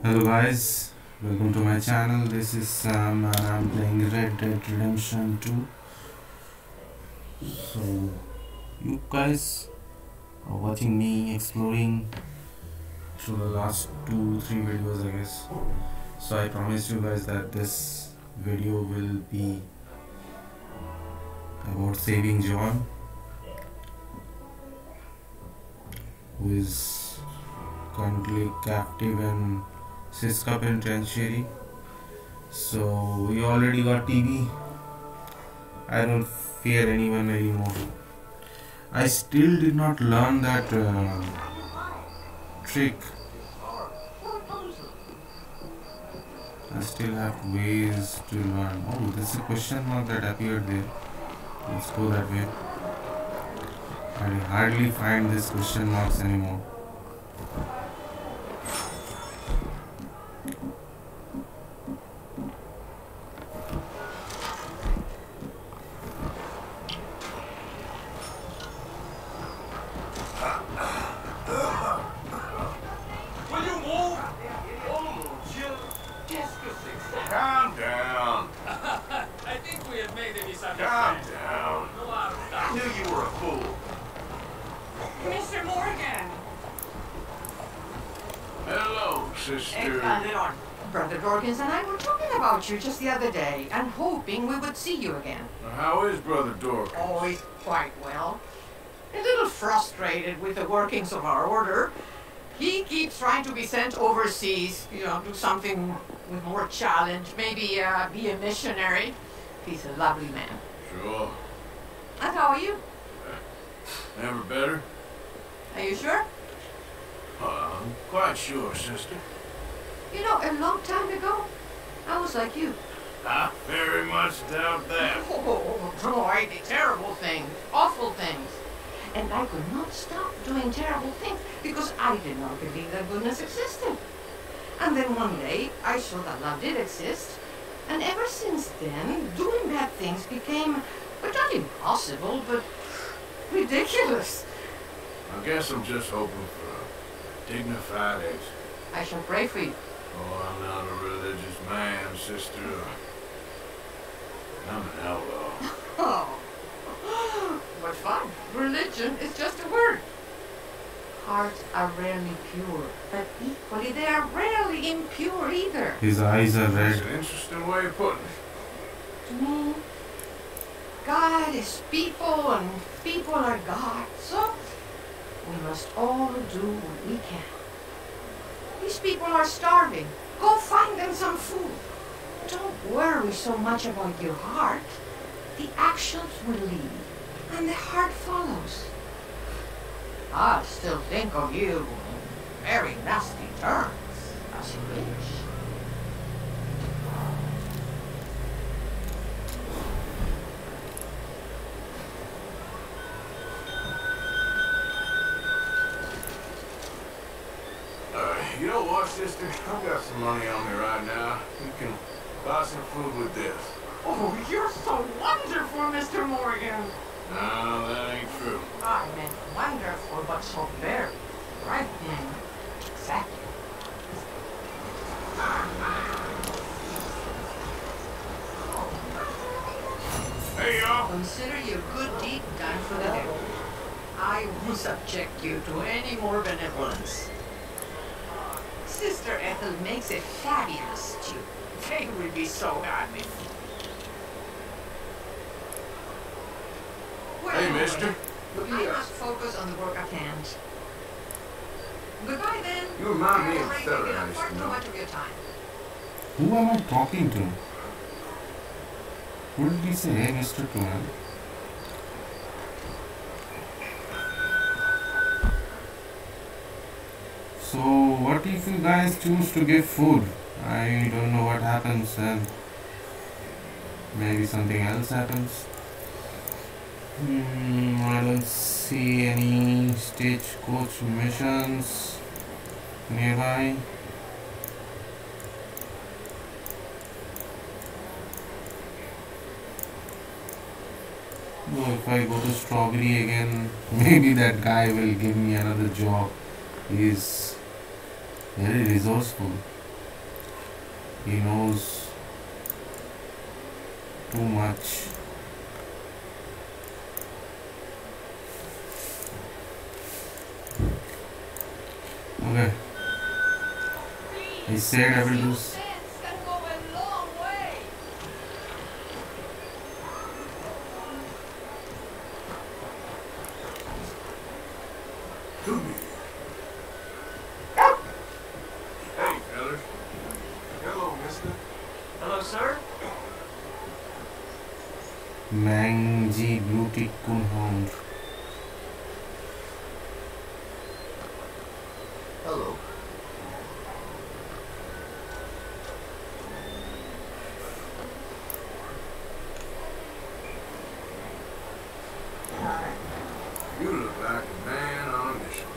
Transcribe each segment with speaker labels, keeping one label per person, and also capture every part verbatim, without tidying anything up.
Speaker 1: Hello guys, welcome to my channel. This is Sam and I'm playing Red Dead Redemption two. So you guys are watching me exploring through the last two three videos, I guess. So I promised you guys that this video will be about saving John, who is currently captive in Siska Penitentiary. So we already got T V. I don't fear anyone anymore. I still did not learn that uh, trick. I still have ways to learn. Oh, there's a question mark that appeared there. Let's go that way. I hardly find these question marks anymore.
Speaker 2: Calm down.
Speaker 3: I think we have made a misunderstanding.
Speaker 2: Calm down.
Speaker 3: No, I'll
Speaker 2: I
Speaker 3: stop.
Speaker 2: knew you were a fool.
Speaker 4: Mister Morgan!
Speaker 2: Hello, sister.
Speaker 4: Leon. Brother Dorkins and I were talking about you just the other day and hoping we would see you again.
Speaker 2: How is Brother Dork?
Speaker 4: Oh, he's quite well. A little frustrated with the workings of our order. He keeps trying to be sent overseas, you know, do something with more challenge, maybe uh, be a missionary. He's a lovely man.
Speaker 2: Sure.
Speaker 4: And how are you?
Speaker 2: Never better?
Speaker 4: Are you sure?
Speaker 2: Uh, I'm quite sure, sister.
Speaker 4: You know, a long time ago, I was like you.
Speaker 2: I very much doubt that.
Speaker 4: Oh, no, I did terrible things, awful things. And I could not stop doing terrible things because I did not believe that goodness existed. And then one day, I saw that love did exist. And ever since then, doing bad things became, well, not impossible, but ridiculous.
Speaker 2: I guess I'm just hoping for a dignified exit.
Speaker 4: I shall pray for you.
Speaker 2: Oh, I'm not a religious man, sister. I'm an outlaw.
Speaker 4: Oh, what fun. Religion is just a word. Hearts are rarely pure, but equally they are rarely impure either.
Speaker 1: His eyes are
Speaker 2: That's
Speaker 1: red.
Speaker 2: an interesting way of putting it.
Speaker 4: To me, God is people and people are God. So we must all do what we can. These people are starving. Go find them some food. Don't worry so much about your heart. The actions will lead, and the heart follows. I still think of you in very nasty terms, as you wish.
Speaker 2: Uh, you know what, sister? I've got some money on me right now. You can buy some food with this.
Speaker 4: Oh, you're so wonderful, Mister Morgan.
Speaker 2: No, that ain't true.
Speaker 4: I meant wonderful, but so very frightening. Exactly.
Speaker 2: Hey, y'all.
Speaker 4: Consider your good deed done for the devil. I won't subject you to any more benevolence. Sister Ethel makes a fabulous stew. They will be so happy.
Speaker 2: Hey, mister.
Speaker 4: I must focus on the work at hand. Goodbye then.
Speaker 2: You remind me of
Speaker 4: Already
Speaker 2: Feather
Speaker 4: taken up
Speaker 2: Ice,
Speaker 4: far
Speaker 2: you
Speaker 4: too
Speaker 2: know.
Speaker 4: much of your time.
Speaker 1: Who am I talking to? What did he say, Mister Tuan? So, what if you guys choose to give food? I don't know what happens then. Maybe something else happens. Hmm, I don't see any stagecoach missions nearby. No, if I go to Strawberry again, maybe that guy will give me another job. He is very resourceful. He knows too much. Okay. He said I will do.
Speaker 2: Hey, fellas. Hello, mister.
Speaker 3: Hello, sir.
Speaker 1: Mangy Beauty Coonhound.
Speaker 2: Hello. You look like a man on a mission.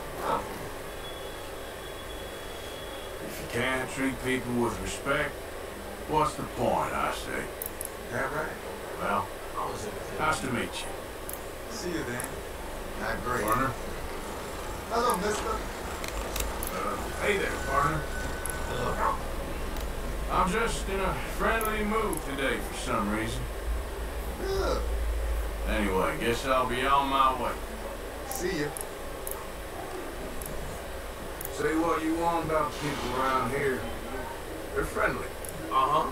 Speaker 2: If you can't treat people with respect, what's the point, I say? That right? Well, nice to meet you.
Speaker 5: See you then. Not great.
Speaker 2: Partner.
Speaker 5: Hello, mister.
Speaker 2: Uh, hey there, partner.
Speaker 3: Hello.
Speaker 2: I'm just in a friendly mood today for some reason.
Speaker 5: Good.
Speaker 2: Anyway, guess I'll be on my way.
Speaker 5: See you.
Speaker 2: Say what you want about people around here. They're friendly.
Speaker 3: Uh-huh.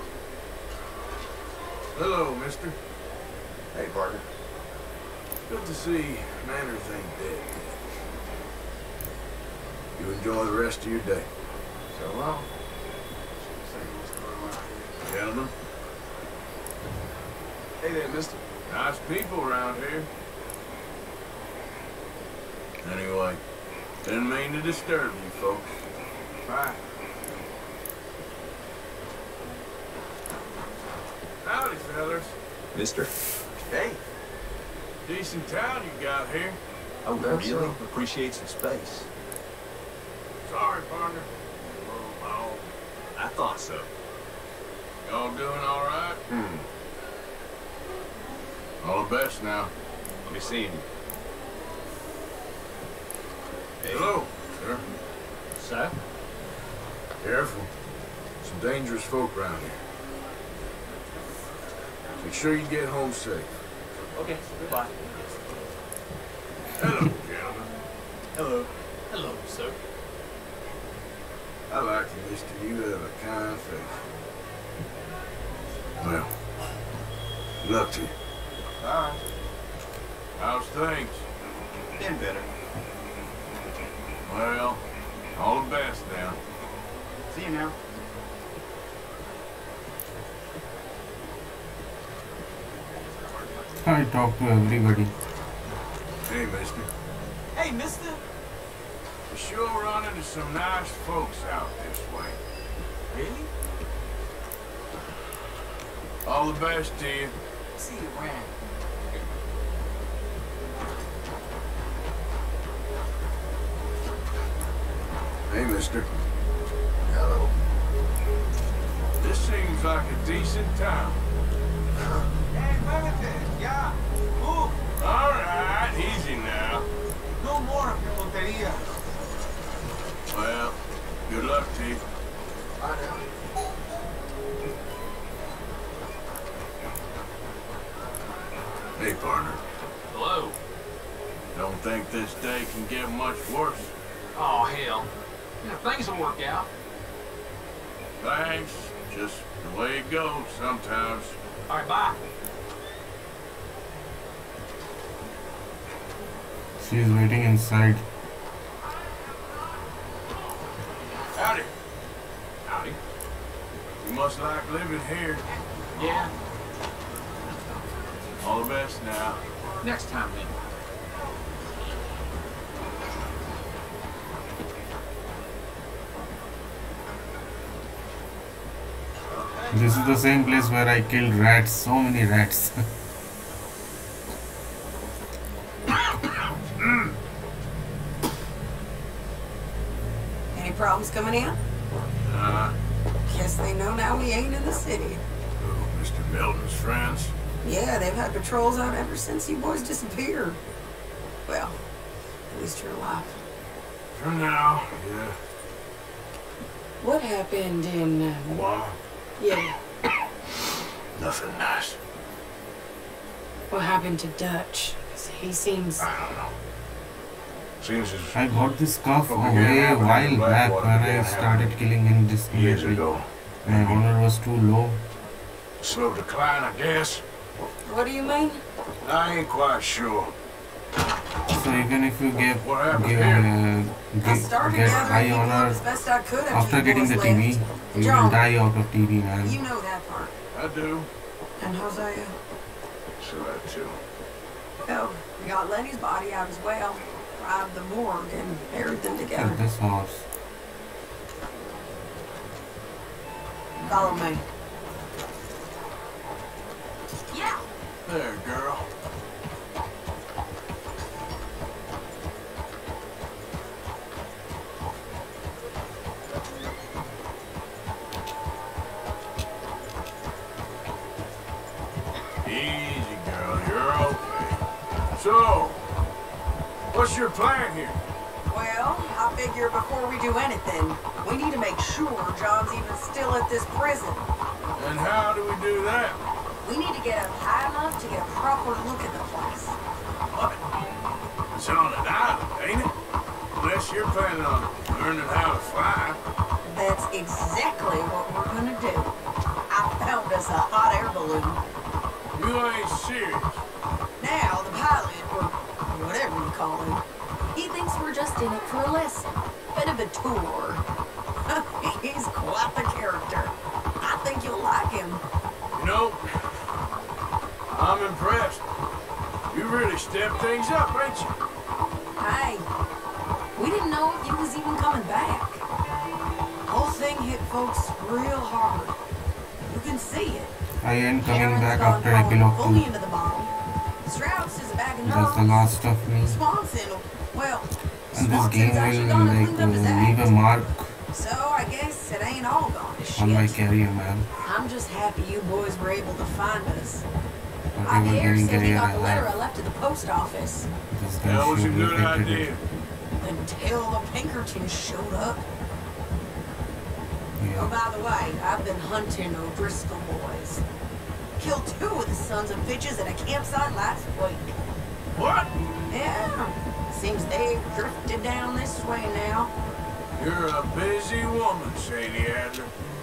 Speaker 2: Hello, mister.
Speaker 5: Hey, partner.
Speaker 2: Good to see manners ain't dead. You enjoy the rest of your day.
Speaker 5: So long.
Speaker 2: Gentlemen,
Speaker 5: Hey there, mister.
Speaker 2: nice people around here. Anyway, didn't mean to disturb you folks.
Speaker 5: Bye.
Speaker 2: Howdy, fellas.
Speaker 6: Mister?
Speaker 5: Hey.
Speaker 2: Decent town you got here.
Speaker 6: Oh,
Speaker 5: That's
Speaker 6: really?
Speaker 5: so.
Speaker 6: Appreciate some space.
Speaker 2: Sorry, partner. Oh,
Speaker 6: I thought so.
Speaker 2: y'all doing all right?
Speaker 5: Hmm.
Speaker 2: All the best now.
Speaker 6: Let me see you.
Speaker 2: Hello, sir.
Speaker 3: Sir?
Speaker 2: Careful. Some dangerous folk around here. Make sure you get home safe.
Speaker 3: Okay, goodbye.
Speaker 2: Hello, gentlemen.
Speaker 3: Hello. Hello, sir.
Speaker 2: I like you, mister. You have a kind face. Well, good luck to you.
Speaker 5: All right.
Speaker 2: How's things?
Speaker 5: Been better.
Speaker 2: Well, all the best now.
Speaker 5: See you now.
Speaker 1: I talk to everybody.
Speaker 2: Hey, mister.
Speaker 3: Hey, mister.
Speaker 2: You sure run into some nice folks out this way.
Speaker 3: Really?
Speaker 2: All the best to you.
Speaker 3: See you around.
Speaker 2: Hey, mister.
Speaker 5: Hello.
Speaker 2: This seems like a decent town.
Speaker 5: Hey, muévete. Ya. Move.
Speaker 2: All right, easy now.
Speaker 5: No more of your tonteria.
Speaker 2: Well, good luck to you.
Speaker 5: Bye now.
Speaker 2: Hey, partner.
Speaker 3: Hello.
Speaker 2: Don't think this day can get much worse.
Speaker 3: Oh, hell. You know, things will work out.
Speaker 2: Thanks. Just the way it goes sometimes.
Speaker 3: All right, bye.
Speaker 1: She's waiting inside.
Speaker 2: Howdy.
Speaker 3: Howdy.
Speaker 2: You must like living here.
Speaker 3: Yeah.
Speaker 2: All the best now.
Speaker 3: Next time, then.
Speaker 1: This is the same place where I killed rats. So many rats.
Speaker 7: Any problems coming in?
Speaker 2: Uh,
Speaker 7: Guess they know now we ain't in the city.
Speaker 2: oh, Mister Milton's friends.
Speaker 7: Yeah, they've had patrols out ever since you boys disappeared. Well, at least you're alive.
Speaker 2: For now, yeah.
Speaker 7: What happened in... Uh,
Speaker 2: Well,
Speaker 7: Yeah.
Speaker 2: Nothing nice.
Speaker 7: What happened to Dutch? He seems...
Speaker 2: I don't know. Seems as
Speaker 1: I got this scarf
Speaker 2: From
Speaker 1: away
Speaker 2: beginning
Speaker 1: a
Speaker 2: happened
Speaker 1: while
Speaker 2: in
Speaker 1: back
Speaker 2: Blackwater
Speaker 1: when I
Speaker 2: began
Speaker 1: started killing indiscriminately.
Speaker 2: years ago.
Speaker 1: My honor was too low.
Speaker 2: Slow decline, I guess.
Speaker 7: What do you mean?
Speaker 2: I ain't quite sure.
Speaker 1: So even if you give,
Speaker 2: What happened
Speaker 1: give,
Speaker 2: here?
Speaker 1: uh,
Speaker 7: I
Speaker 1: give,
Speaker 7: started
Speaker 1: get
Speaker 7: gathering
Speaker 1: high
Speaker 7: people up
Speaker 1: honor
Speaker 7: as best I could
Speaker 1: after
Speaker 7: you
Speaker 1: getting the
Speaker 7: boys
Speaker 1: T V,
Speaker 7: left.
Speaker 1: you
Speaker 7: John,
Speaker 1: will die out of T V, man.
Speaker 7: you know that part.
Speaker 2: I do.
Speaker 7: And Hosea?
Speaker 2: So that too.
Speaker 7: Well, we got Lenny's body out as well. Robbed the morgue and buried them
Speaker 1: Look
Speaker 7: together.
Speaker 1: at this horse.
Speaker 7: Follow me. Yeah.
Speaker 2: There, girl. Easy, girl. You're okay. So, what's your plan here?
Speaker 7: Well, I figure before we do anything, we need to make sure John's even still at this prison.
Speaker 2: And how do we do that?
Speaker 7: We need to get up high enough to get a proper look at the place.
Speaker 2: What? It's on an island, ain't it? Unless you're planning on learning how to fly.
Speaker 7: That's exactly what we're gonna do. I found us a hot air balloon.
Speaker 2: You ain't serious.
Speaker 7: Now, the pilot, or whatever you call him, he thinks we're just in it for a lesson. Bit of a tour. He's quite the character. I think you'll like him.
Speaker 2: You know, I'm impressed. You really stepped things up, ain't you?
Speaker 7: Hey, we didn't know if you was even coming back. Whole thing hit folks real hard. You can see it.
Speaker 1: I ain't coming
Speaker 7: Aaron's
Speaker 1: back
Speaker 7: gone
Speaker 1: after I
Speaker 7: falling
Speaker 1: kill off
Speaker 7: fully
Speaker 1: two.
Speaker 7: into the bomb. Strauss is a bag of nerves.
Speaker 1: That's the last of me.
Speaker 7: Swanson, well,
Speaker 1: And this game
Speaker 7: Swanson's actually
Speaker 1: will
Speaker 7: gone and
Speaker 1: like
Speaker 7: cleaned up his
Speaker 1: uh, leave a
Speaker 7: act.
Speaker 1: mark
Speaker 7: So I guess it ain't all gone to shit.
Speaker 1: on my career, man.
Speaker 7: I'm just happy you boys were able to find us. My
Speaker 1: Whatever
Speaker 7: hair
Speaker 1: getting
Speaker 7: said he
Speaker 1: career
Speaker 7: got
Speaker 1: I
Speaker 7: the letter I
Speaker 1: have.
Speaker 7: left at the post office.
Speaker 1: This
Speaker 2: That
Speaker 1: guy
Speaker 2: was a
Speaker 1: should be
Speaker 2: good
Speaker 1: affected.
Speaker 2: idea.
Speaker 7: Until the Pinkertons showed up. Oh,
Speaker 1: Yeah.
Speaker 7: by the way, I've been hunting O'Driscoll boys. Killed two of the sons of bitches at a campsite last week.
Speaker 2: What?
Speaker 7: Yeah, seems they've drifted down this way now.
Speaker 2: You're a busy woman, Sadie Adler.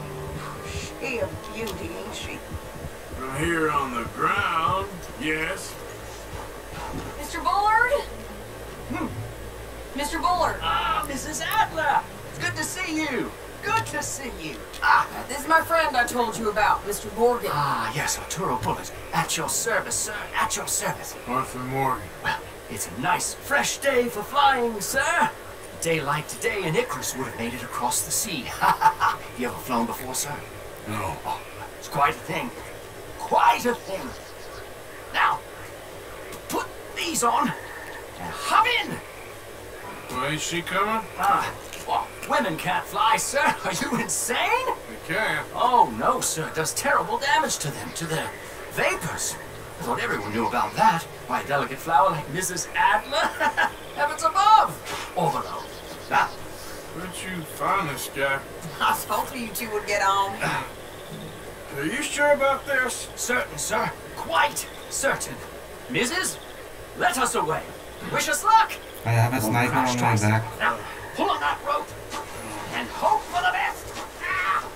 Speaker 7: She a beauty, ain't she?
Speaker 2: From here on the ground, yes.
Speaker 7: Mister Bullard? Hmm. Mister Bullard.
Speaker 3: Ah, Missus Adler! It's good to see you. Good to see you. Ah,
Speaker 7: This is my friend I told you about, Mister Morgan.
Speaker 3: ah yes, Arturo Bullard. At your service, sir. At your service.
Speaker 2: Arthur Morgan.
Speaker 3: Well, it's a nice, fresh day for flying, sir. A day like today, an Icarus would have made it across the sea. Ha ha ha. You ever flown before, sir?
Speaker 2: No.
Speaker 3: Oh, it's quite a thing. Quite a thing. Now, put these on and hop in.
Speaker 2: Well, ain't she coming?
Speaker 3: Ah, well, women can't fly, sir. Are you insane?
Speaker 2: They can.
Speaker 3: Oh, no, sir. It does terrible damage to them, to their vapors. I thought everyone knew about that. Why, a delicate flower like Missus Adler? Heavens above! Or below. Ah,
Speaker 2: Where'd you find this guy?
Speaker 7: I told you you two would get on.
Speaker 2: Are you sure about this?
Speaker 3: certain, sir. Quite certain. Missus, let us away. Wish us luck.
Speaker 1: I have a sniper
Speaker 3: Crash
Speaker 1: on my
Speaker 3: twice.
Speaker 1: back.
Speaker 3: Now, pull on that rope and hope for the best. Ah!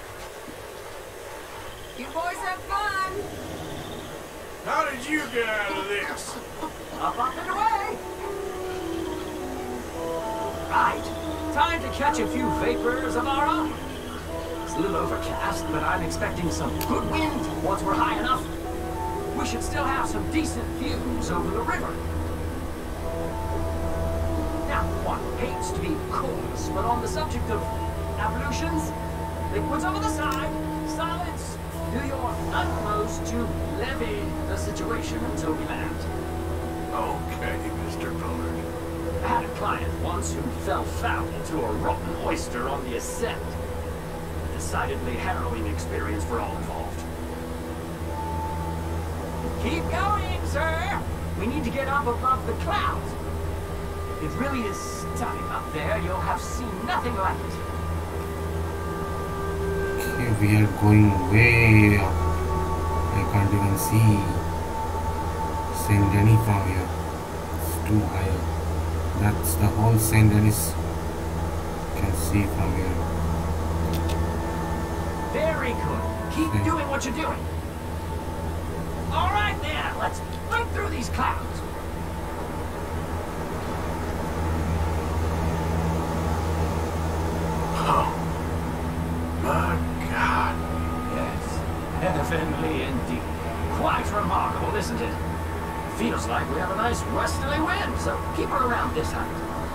Speaker 7: You boys have fun.
Speaker 2: How did you get out of this?
Speaker 3: Up, up, and away. Right. Time to catch a few vapors of our own. It's a little overcast, but I'm expecting some good wind once we're high enough. We should still have some decent views over the river. Now, one hates to be coarse, but on the subject of evolutions, liquids over the side, solids, do your utmost to levy the situation until we land.
Speaker 2: Okay, Mister Bullard.
Speaker 3: I had a client once who fell foul to a rotten oyster on the ascent. A decidedly harrowing experience for all involved. Keep going, sir! We need to get up above the clouds. It really is stunning up there. You'll have seen nothing like it.
Speaker 1: Keep we are going way up. I can't even see Saint Denis from here. It's too high up. That's the whole Saint Denis. You can see from here.
Speaker 3: Very good. Keep
Speaker 1: Okay.
Speaker 3: doing what you're doing. All right, then. Let's break through these clouds.
Speaker 2: Oh, my God.
Speaker 3: Yes, heavenly indeed. Quite remarkable, isn't it? Feels like we have a nice westerly wind, so keep her around this height.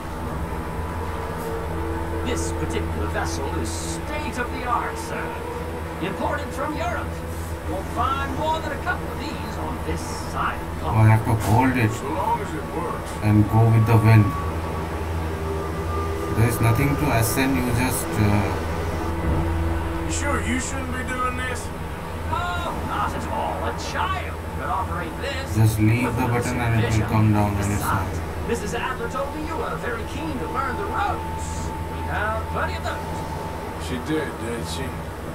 Speaker 3: This particular vessel is state-of-the-art, sir. Imported from Europe. Won't find more than a couple of these on this side of the
Speaker 1: Oh, I
Speaker 3: continent.
Speaker 1: have to hold it
Speaker 2: So long as it works.
Speaker 1: and go with the wind. There is nothing to ascend, you just uh,
Speaker 2: You sure you shouldn't be doing this?
Speaker 3: Oh, not at all. A child could operate this.
Speaker 1: just leave
Speaker 3: with
Speaker 1: the
Speaker 3: no
Speaker 1: button and it will
Speaker 3: supervision.
Speaker 1: come down on its
Speaker 3: Besides,
Speaker 1: own.
Speaker 3: Missus Adler told me you were very keen to learn the ropes. We have plenty of those.
Speaker 2: She did, did she?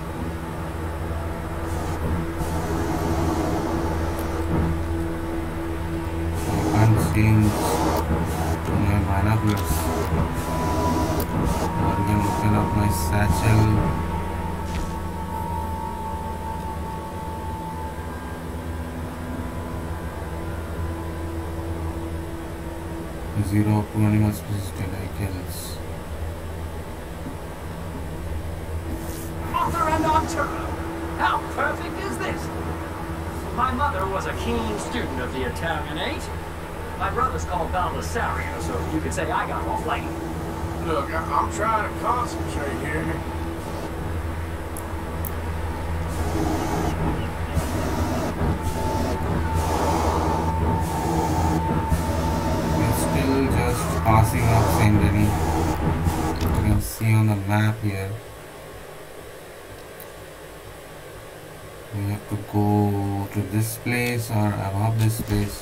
Speaker 1: I can't change my binoculars. I'm gonna open up my satchel. Zero up to animal species delight kills.
Speaker 3: Author and Arturo. How perfect is this? My mother was a keen student of the Italianate. My brother's called Baldessario, so you could say I got off late.
Speaker 2: Look, I I'm trying to concentrate here.
Speaker 1: We're still just passing up Saint Denis. You can see on the map here. We have to go to this place or above this place.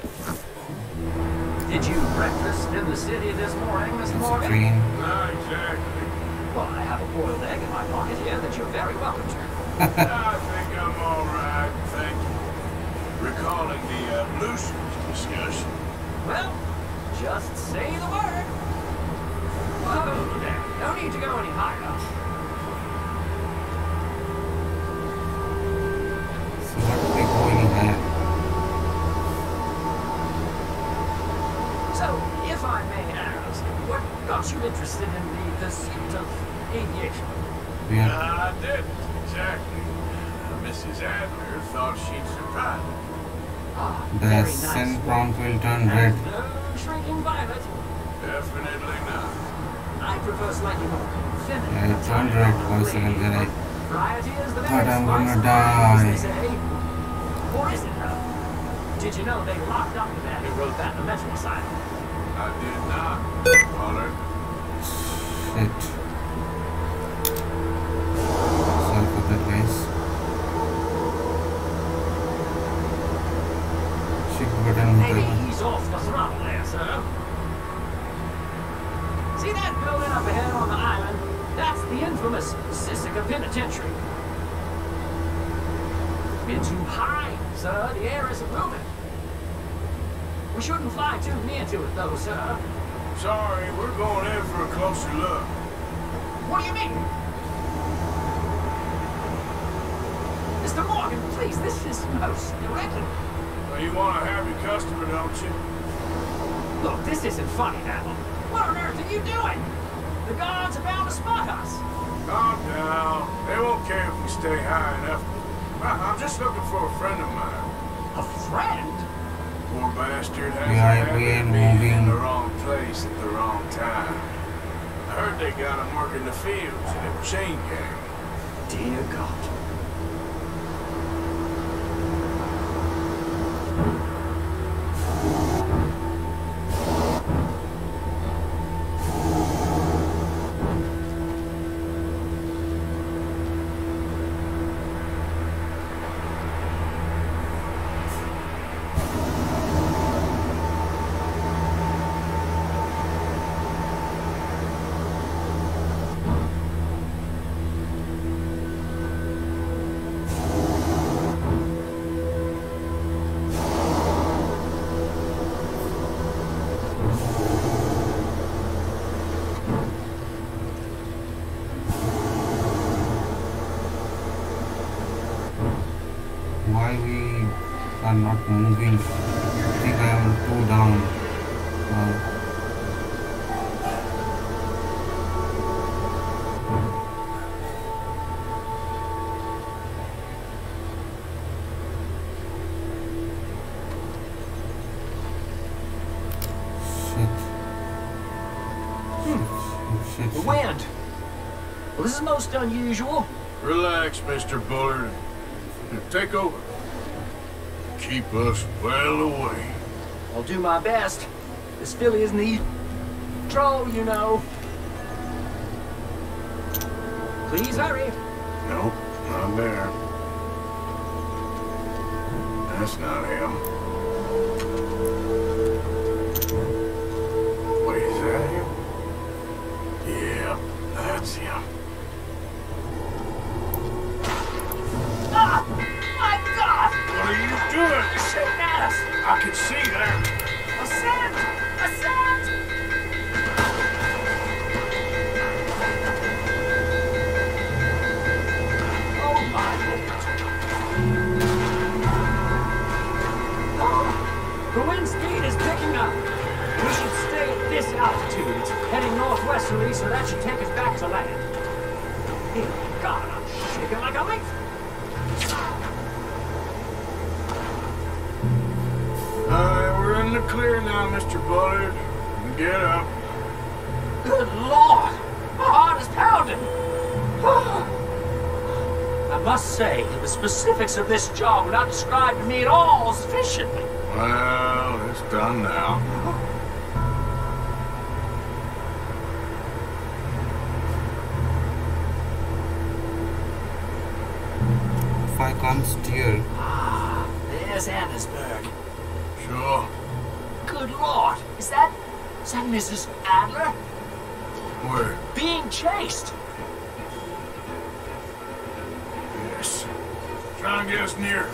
Speaker 3: Did you breakfast in the city this morning, Mister
Speaker 1: There's a
Speaker 3: Morgan?
Speaker 1: train.
Speaker 2: Not exactly.
Speaker 3: Well, I have a boiled egg in my pocket here that you're very welcome to.
Speaker 2: I think I'm all right, thank you. Recalling the ablutions discussion.
Speaker 3: Well, just say the word. Whoa there. No need to go any higher.
Speaker 1: So what are we going ahead?
Speaker 3: So, if I may ask, what got you interested in the pursuit of aviation?
Speaker 1: We are
Speaker 2: I didn't, exactly. Uh, Missus Adler thought she'd surprise me.
Speaker 3: Ah,
Speaker 1: the
Speaker 3: very nice.
Speaker 1: scent prompt will turn red.
Speaker 3: And no shrinking violet.
Speaker 2: Definitely not.
Speaker 3: I prefer slightly more feminine.
Speaker 1: Yeah, it turned red for a second, then I
Speaker 3: Variety is the
Speaker 1: thought
Speaker 3: very
Speaker 1: I'm
Speaker 3: spice
Speaker 1: gonna
Speaker 3: of life,
Speaker 1: die.
Speaker 3: as they say. Or is it, though? Did you know they locked up the man who wrote that in the mental asylum?
Speaker 2: I did not, Pollard.
Speaker 1: Shit. Sorry for that, guys. Shift button
Speaker 3: Maybe
Speaker 1: होता है.
Speaker 3: he's off the throttle there, sir. See that building up ahead on the island? That's the infamous Sisika Penitentiary. Been too high, sir. The air isn't moving. We shouldn't fly too near to it, though, sir.
Speaker 2: Sorry, we're going in for a closer look.
Speaker 3: What do you mean? Mister Morgan, please, this is most irregular.
Speaker 2: Well, you want a happy customer, don't you?
Speaker 3: Look, this isn't funny now. What on earth are you doing? The guards are bound to spot us.
Speaker 2: Calm down. They won't care if we stay high enough. I- I'm just looking for a friend of mine.
Speaker 3: A friend?
Speaker 2: Poor bastard has
Speaker 1: We
Speaker 2: a
Speaker 1: are-
Speaker 2: habit
Speaker 1: we are
Speaker 2: of being in
Speaker 1: moving.
Speaker 2: the wrong place at the wrong time. I heard they got him working the fields in a chain gang.
Speaker 3: Dear God.
Speaker 1: why we are not moving? I think I am too down. Uh,
Speaker 3: The wind. Well, this is most unusual.
Speaker 2: Relax, Mister Bullard. Take over. Keep us well away.
Speaker 3: I'll do my best. This filly isn't the troll, you know. Please hurry.
Speaker 2: Nope, not there. That's not him. Wait, is that him? Yeah, that's him.
Speaker 3: Ah! My God!
Speaker 2: What are you doing?
Speaker 3: You're shooting at us!
Speaker 2: I can see that.
Speaker 3: Ascend! Ascend! Oh my Lord! Oh, the wind speed is picking up. We should stay at this altitude. It's heading northwesterly, so that should take us back to land. Dear God, I'm shaking like a leaf.
Speaker 2: Uh, we're in the clear now, Mister Bullard. Get up.
Speaker 3: Good Lord! My heart is pounding! I must say that the specifics of this job were not described to me at all sufficiently.
Speaker 2: Well, it's done now.
Speaker 1: if I can't steer.
Speaker 3: Ah, there's Annesburg.
Speaker 2: Sure.
Speaker 3: Good Lord! Is that... is that Missus Adler?
Speaker 2: Where?
Speaker 3: Being chased!
Speaker 2: Yes. Try and get us near.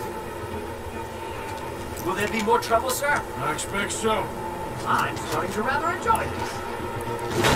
Speaker 3: Will there be more trouble, sir?
Speaker 2: I expect so.
Speaker 3: I'm starting to rather enjoy this.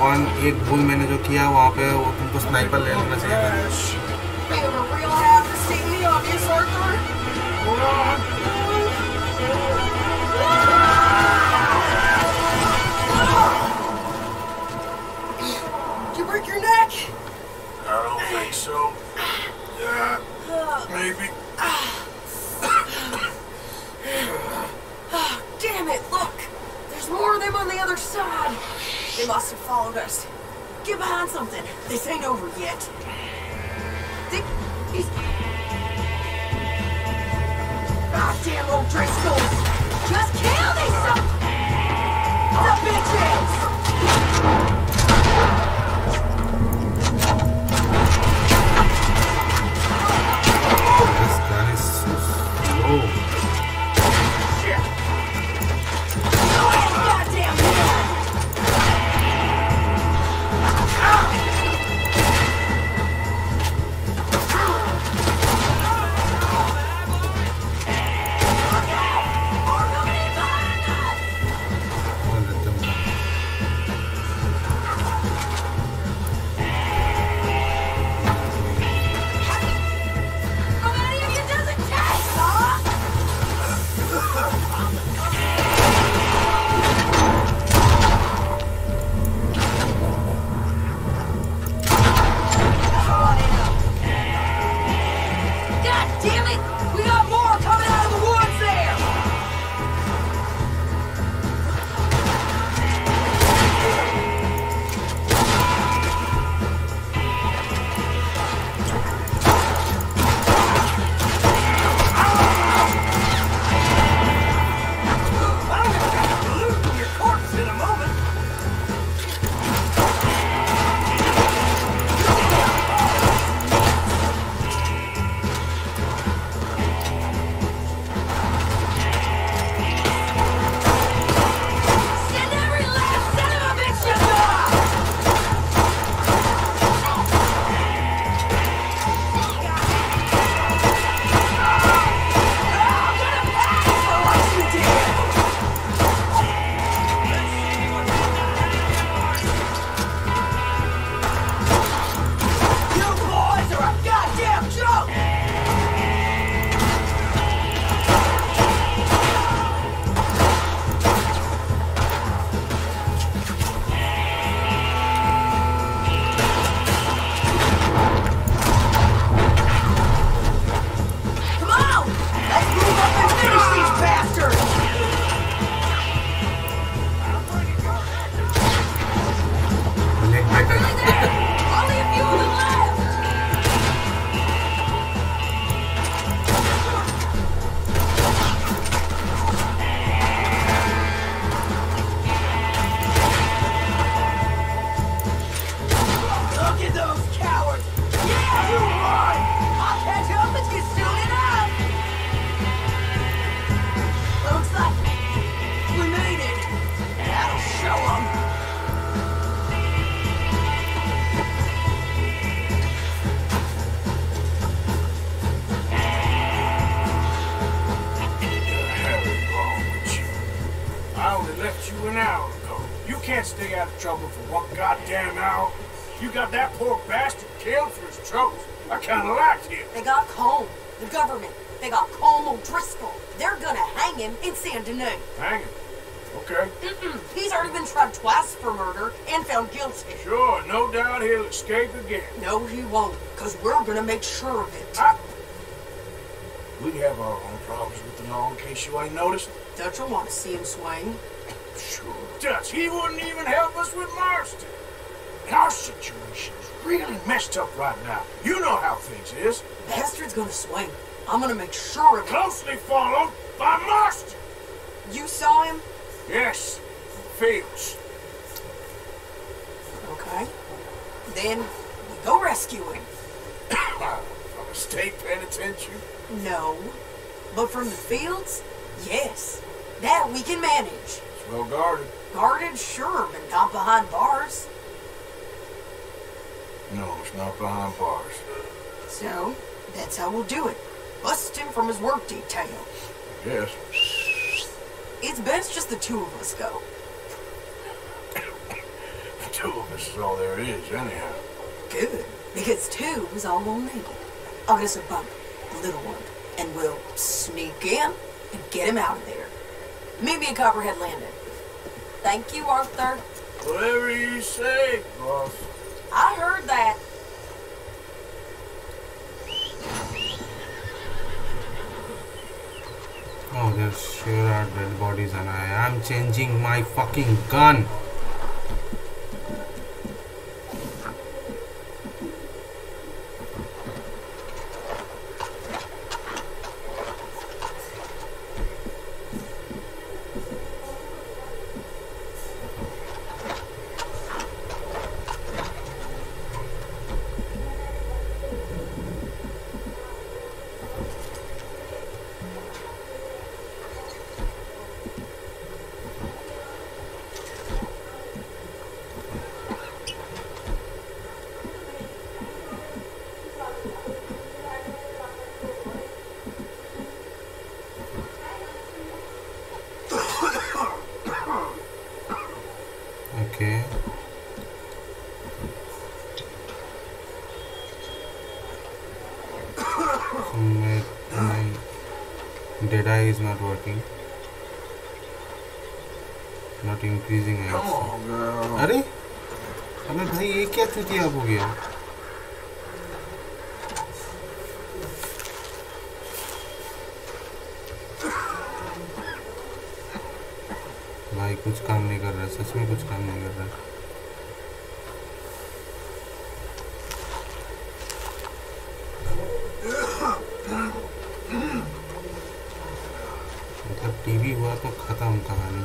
Speaker 1: One एक भूल मैंने जो किया वहाँ पे वो तुमको sniper ले लेना चाहिए था।
Speaker 7: We have a real have to see the obvious, Arthur. Did you break your neck?
Speaker 2: I don't think so. Yeah, maybe.
Speaker 7: Oh, damn it, look! There's more of them on the other side. They must have followed us. Get behind something. This ain't over yet. They, he's... Goddamn old Driscolls! Just kill these son... the bitches!
Speaker 1: This gun is so slow.
Speaker 7: Goddamn man!
Speaker 2: Stay out of trouble for one goddamn hour. You got that poor bastard killed for his troubles. I kinda liked him.
Speaker 7: They got Colm, the government. They got Colm O'Driscoll. They're gonna hang him in Saint Denis.
Speaker 2: Hang him? Okay.
Speaker 7: Mm-mm. He's already been tried twice for murder and found guilty.
Speaker 2: Sure, no doubt he'll escape again.
Speaker 7: No, he won't, because we're gonna make sure of it.
Speaker 2: I... We have our own problems with the law, in case you ain't noticed.
Speaker 7: Dutch will want to see him swing.
Speaker 2: Sure, Dutch. He wouldn't even help us with Marston. And our situation is really messed up right now. You know how things is.
Speaker 7: Bastard's gonna swing. I'm gonna make sure of it.
Speaker 2: Closely followed by Marston.
Speaker 7: You saw him?
Speaker 2: Yes. Fields.
Speaker 7: Okay. Then we go rescue him.
Speaker 2: From a state penitentiary?
Speaker 7: No. But from the fields? Yes. That we can manage.
Speaker 2: It's well guarded.
Speaker 7: Guarded, sure, but not behind bars.
Speaker 2: No, it's not behind bars.
Speaker 7: So, that's how we'll do it. Bust him from his work detail.
Speaker 2: Yes.
Speaker 7: It's best just the two of us go.
Speaker 2: Two of us is all there is, anyhow.
Speaker 7: Good, because two is all we'll need. I'll get us a boat, a little one, and we'll sneak in and get him out of there. Meet me at Copperhead Landing. Thank you, Arthur.
Speaker 2: Whatever you say, boss.
Speaker 7: I heard that.
Speaker 1: Oh, there sure are dead bodies and I am changing my fucking gun. Okay. So my, my dead eye is not working. Not increasing.
Speaker 2: Come on, girl.
Speaker 1: अरे अबे भाई ये क्या चुतिया हो गया? भाई कुछ काम नहीं कर रहा, सच में कुछ काम नहीं कर रहा। मतलब टीवी हुआ तो खत्म कहानी।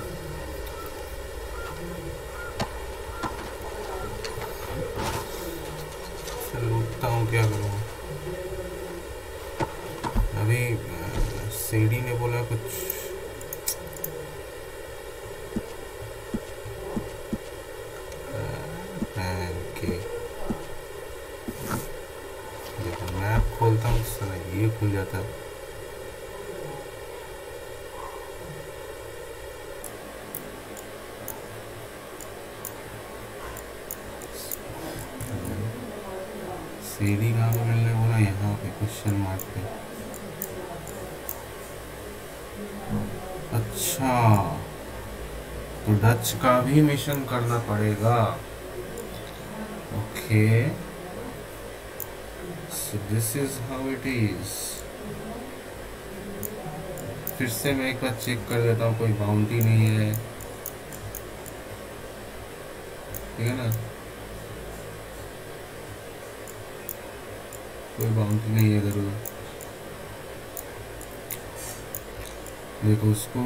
Speaker 1: लूटता हूँ, क्या करूँ? अभी सीडी ने बोला कुछ खोलता हूँ साला ये खुल जाता है। सीढ़ी कहाँ पे मिलने बोला? यहाँ पे क्वेश्चन मार्क पे। अच्छा तो डच का भी मिशन करना पड़ेगा। Okay so this is how it is। फिर से मैं एक बार चेक कर देता हूँ, कोई बाउंटी नहीं है, ठीक है ना? कोई बाउंटी नहीं है इधर। देखो उसको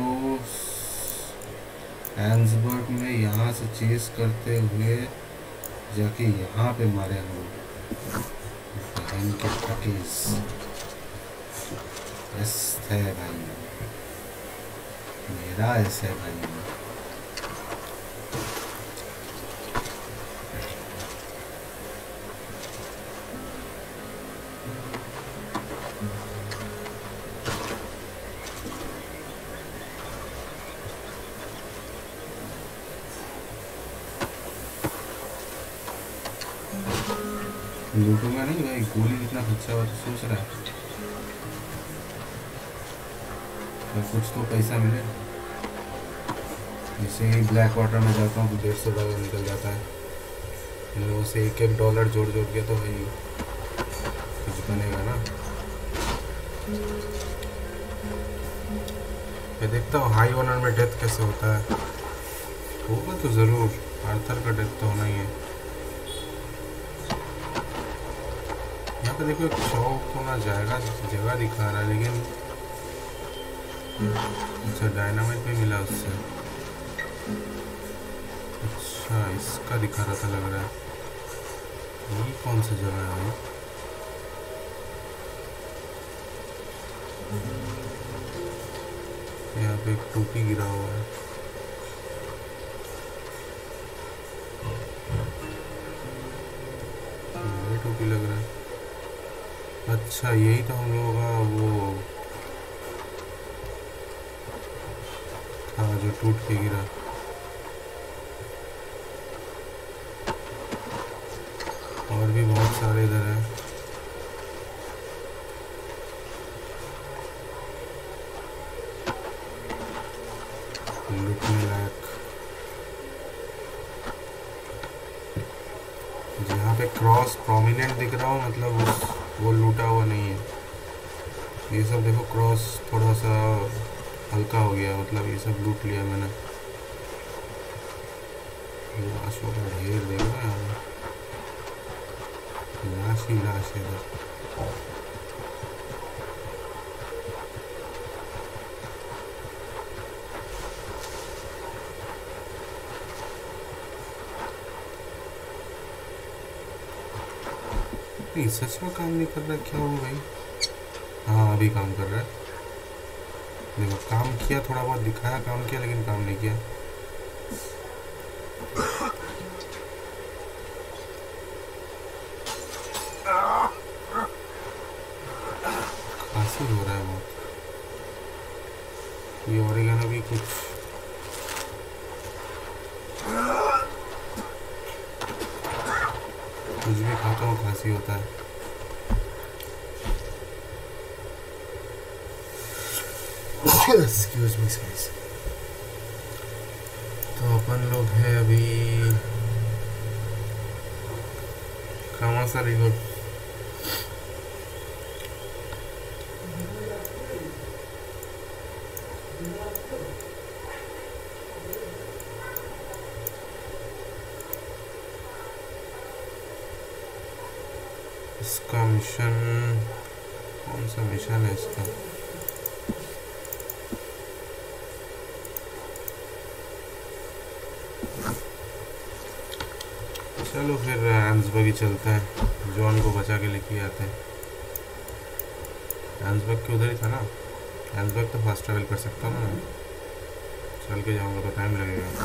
Speaker 1: हैंसबर्ग में यहाँ से चेस करते हुए जाके यहाँ पे मारे हम लोग। बहन के टकीस ऐसे है भाई, मेरा ऐसे है भाई। लूटूंगा नहीं भाई, गोली कितना खर्चा हुआ तो सोच रहा है, तो कुछ तो पैसा मिले। जैसे ही ब्लैक वाटर में जाता हूँ तो डेढ़ सौ डॉलर निकल जाता है। इन लोगों से एक एक डॉलर जोड़ जोड़ के तो भाई कुछ बनेगा ना। मैं देखता हूँ हाई ऑनर में डेथ कैसे होता है। होगा तो ज़रूर, आर्थर का डेथ तो होना ही है। यहाँ पे देखो एक शॉप होना जाएगा, जगह दिखा रहा है, लेकिन अच्छा डायनामाइट भी मिला उससे। अच्छा इसका दिखा रहा था लग रहा है। ये कौन सा जगह है? यहाँ पे एक टोपी गिरा हुआ है। ये टोपी लग रहा है। अच्छा यही तो हम लोगों का वो था जो टूट के गिरा। सारे इधर हैं। लूटने लायक जहाँ पे क्रॉस प्रोमिनेंट दिख रहा हो मतलब उस वो लूटा हुआ नहीं है। ये सब देखो क्रॉस थोड़ा सा हल्का हो गया मतलब ये सब लूट लिया मैंने। लाशों का ढेर देख रहे हैं, लाश ही लाश है इधर। नहीं सच में काम नहीं कर रहा, क्या हुआ भाई? हाँ अभी काम कर रहा है। देखो काम किया, थोड़ा बहुत दिखाया काम किया लेकिन काम नहीं किया। खांसी हो रहा है बहुत। ये ओरिगेनो भी कुछ कुछ भी खाता हूँ खांसी होता है। Excuse me guys. तो अपन लोग हैं अभी कामासारी गुड। इसका मिशन कौन सा मिशन है इसका? चलो फिर एंसबर्ग ही चलते हैं, जॉन को बचा के लेके आते हैं। एंसबर्ग के उधर ही था ना, एंसबर्ग तो फास्ट ट्रैवल कर सकता हूँ ना, चल के जाऊँगा तो टाइम लगेगा।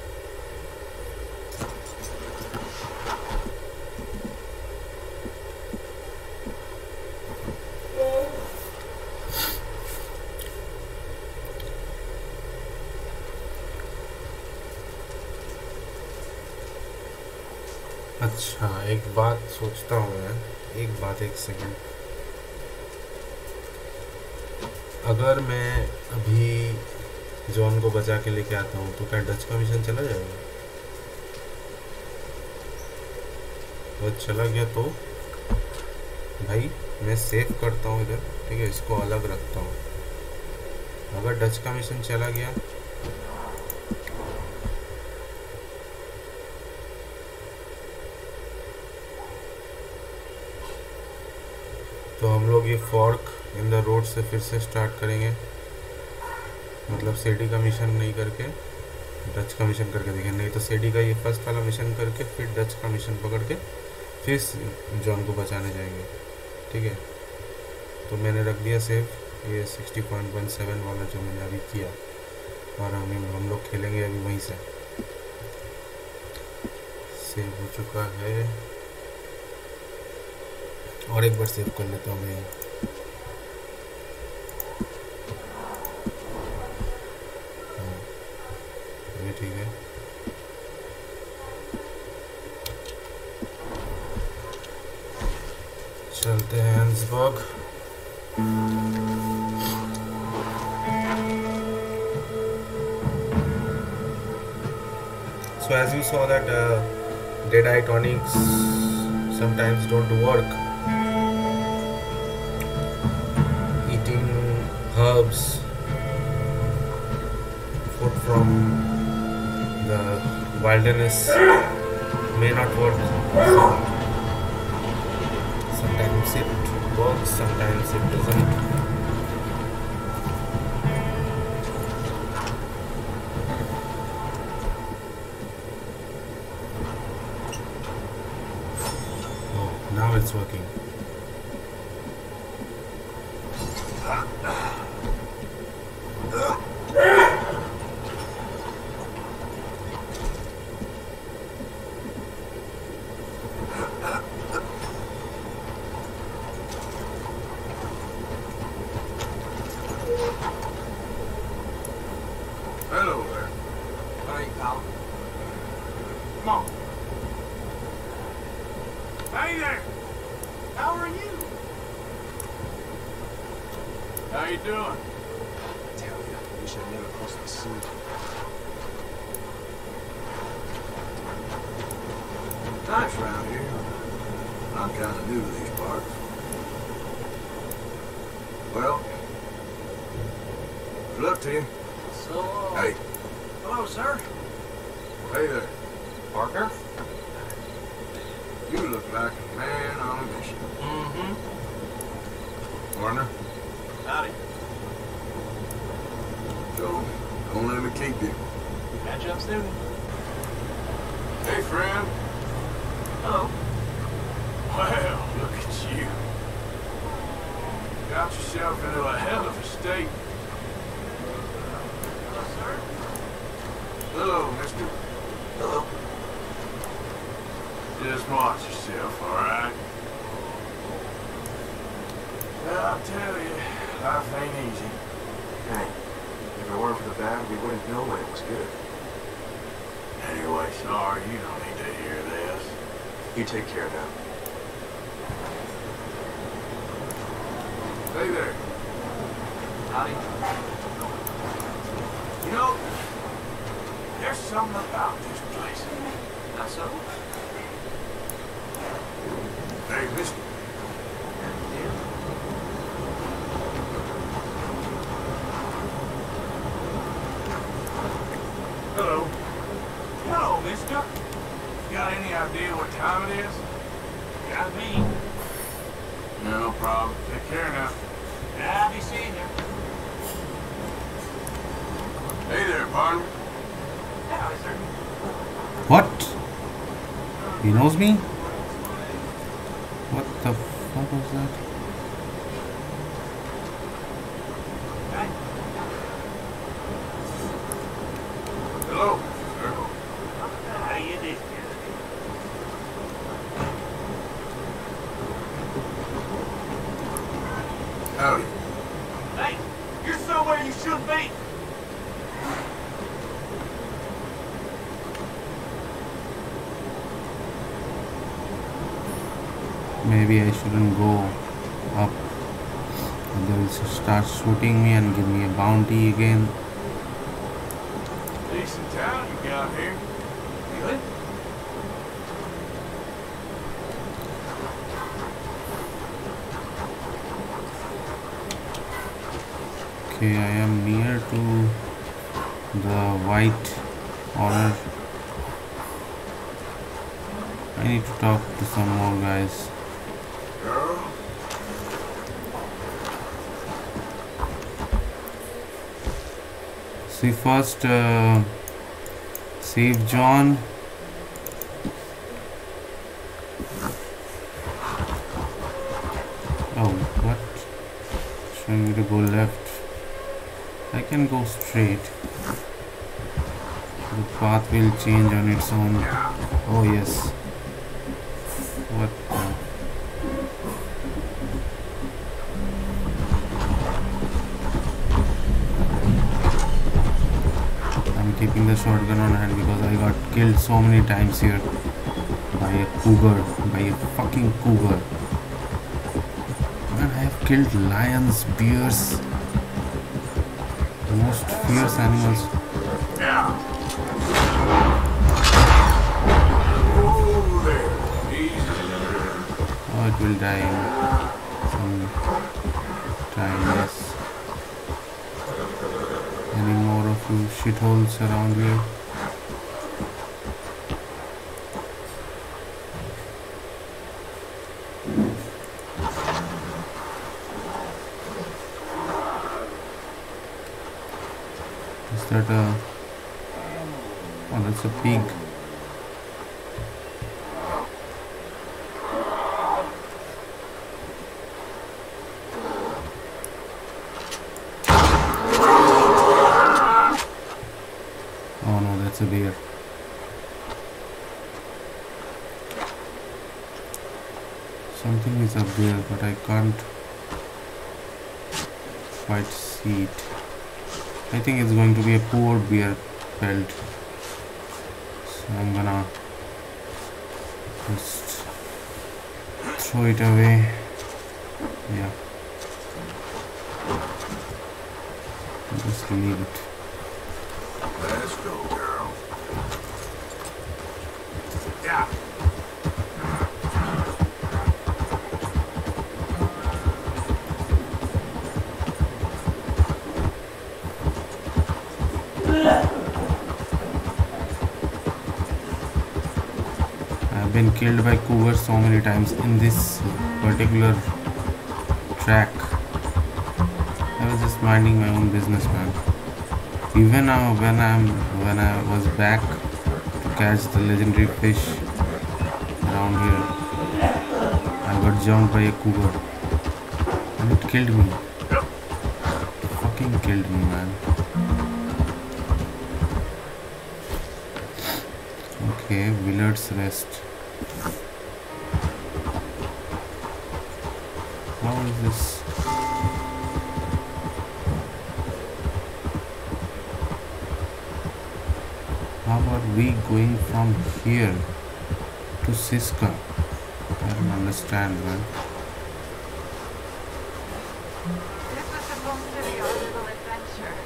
Speaker 1: अच्छा एक बात सोचता हूँ मैं, एक बात एक सेकंड। अगर मैं अभी जॉन को बचा के लेके आता हूँ तो क्या डच का मिशन चला जाएगा? वो चला गया तो भाई मैं सेव करता हूँ इधर, ठीक है, इसको अलग रखता हूँ। अगर डच का मिशन चला गया तो हम लोग ये फॉर्क इन द रोड से फिर से स्टार्ट करेंगे। मतलब सेडी का मिशन नहीं करके डच का मिशन करके देखेंगे, नहीं तो सेडी का ये फर्स्ट वाला मिशन करके फिर डच का मिशन पकड़ के फिर जॉन को बचाने जाएंगे, ठीक है। तो मैंने रख दिया सेव ये सिक्सटी पॉइंट वन सेवन वाला जो मैंने अभी किया, और हम हम लोग खेलेंगे अभी वहीं से। सेव हो चुका है और एक बार सेव कर लेता हूँ मैं। हाँ ये ठीक है। चलते हैं एंसबर्ग। So as you saw that uh, Deadeye tonics sometimes don't work. Eating herbs, food from the wilderness may not work. Sometimes it works, sometimes it doesn't. Now it's working.
Speaker 2: Hello there.
Speaker 5: Hey, pal.
Speaker 2: Come on. Hey there!
Speaker 3: How are you?
Speaker 2: How you doing?
Speaker 5: Tell you, we should never cross the sea.
Speaker 2: Nice around here. I'm kind of new to these parts. Well, good luck to you.
Speaker 3: So, uh,
Speaker 2: Hey,
Speaker 3: hello, sir.
Speaker 2: hey there.
Speaker 3: Parker?
Speaker 2: You look like a man on a mission.
Speaker 3: Mm-hmm.
Speaker 2: Warner,
Speaker 3: Howdy.
Speaker 2: so don't let me keep you.
Speaker 3: Catch up soon.
Speaker 2: Hey, friend.
Speaker 3: Hello.
Speaker 2: Well, look at you. Got yourself into a hell of a state.
Speaker 3: Hello, sir.
Speaker 2: Hello, mister.
Speaker 5: Hello.
Speaker 2: Just watch yourself, all right? Well, I'll tell you, life ain't easy.
Speaker 5: Hey, if it weren't for the bad, we wouldn't know when it was good.
Speaker 2: Anyway, sorry, you don't need to hear this.
Speaker 5: You take care now.
Speaker 2: Stay there.
Speaker 3: Howdy.
Speaker 2: You know, there's something about this place.
Speaker 3: Not so?
Speaker 2: Hey, mister.
Speaker 3: Yeah.
Speaker 2: Hello. Hello, mister. Got any idea what time it is?
Speaker 3: Got me.
Speaker 2: No problem. Take care now.
Speaker 3: I'll be seeing you.
Speaker 2: Hey there, partner.
Speaker 3: Howdy, sir.
Speaker 1: What? He knows me? What the fuck was that?
Speaker 3: Hey.
Speaker 2: Hello, sir.
Speaker 3: How you doing?
Speaker 2: Howdy.
Speaker 3: Hey, you're somewhere you shouldn't be.
Speaker 1: Maybe I shouldn't go up. They'll start shooting me and give me a bounty again.
Speaker 2: Decent town you got here.
Speaker 3: Good?
Speaker 1: Okay, I am near to the white honor. I need to talk to some more guys.
Speaker 2: Girl.
Speaker 1: See, first uh, save John. Oh, what? Showing me to go left. I can go straight. The path will change on its own. Oh yes. What the? I'm keeping the shotgun on hand because I got killed so many times here by a cougar, by a fucking cougar. Man, I have killed lions, bears, the most fierce animals.
Speaker 2: Yeah. Oh, there. Easy.
Speaker 1: Oh, it will die in some time, yes. Any more of you shitholes around here? Is that a... Oh, that's a pig. Oh no, that's a bear. Something is up there, but I can't quite see it. I think it's going to be a poor bear pelt. So I'm gonna just throw it away. Yeah. Just leave it.
Speaker 2: Let's go, girl. Yeah.
Speaker 1: I've been killed by cougars so many times in this particular track. I was just minding my own business, man. Even now, when I'm when I was back to catch the legendary fish around here, I got jumped by a cougar, and it killed me. It fucking killed me, man. Okay, Willard's Rest. How is this? How are we going from here to Siska? I don't understand, man.
Speaker 8: This was supposed to be our little adventure.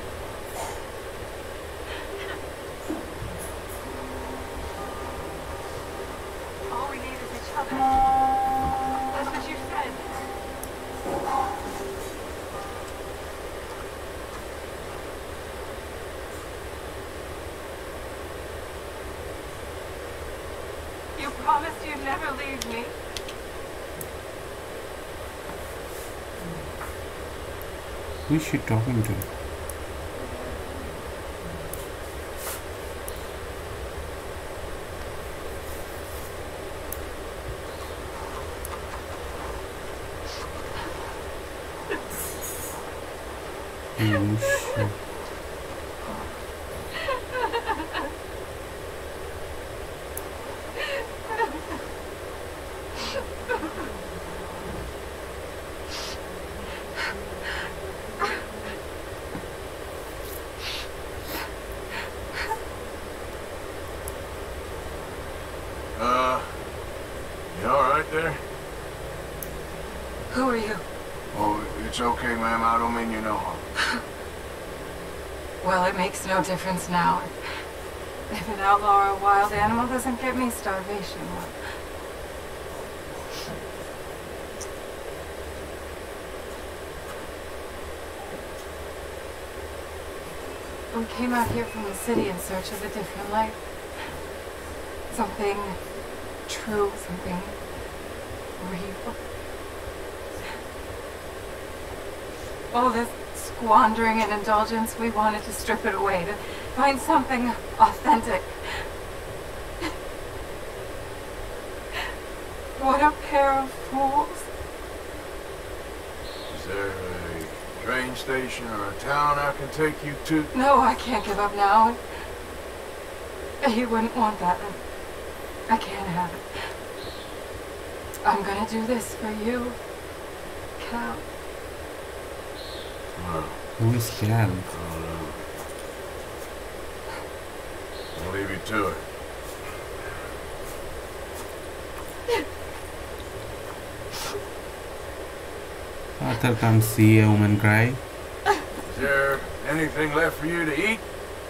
Speaker 8: All we need is each other. That's what you said. You promised you'd never leave me.
Speaker 1: Who is she talking to? Oh shit.
Speaker 2: Uh, you alright there?
Speaker 8: Who are you?
Speaker 2: Oh, it's okay, ma'am. I don't mean you no harm.
Speaker 8: Well, it makes no difference now. If an outlaw or a wild animal doesn't get me, starvation will. We came out here from the city in search of a different life. Something true, something real. All this squandering and indulgence, we wanted to strip it away, to find something authentic. What a pair of fools.
Speaker 2: Is there a train station or a town I can take you to?
Speaker 8: No, I can't give up now. He wouldn't want that. I can't have it. I'm gonna do this for you, Cal.
Speaker 2: Well,
Speaker 1: Who is Cal?
Speaker 2: I don't know. I'll leave you to it.
Speaker 1: Arthur can't see a woman cry.
Speaker 2: Is there anything left for you to eat?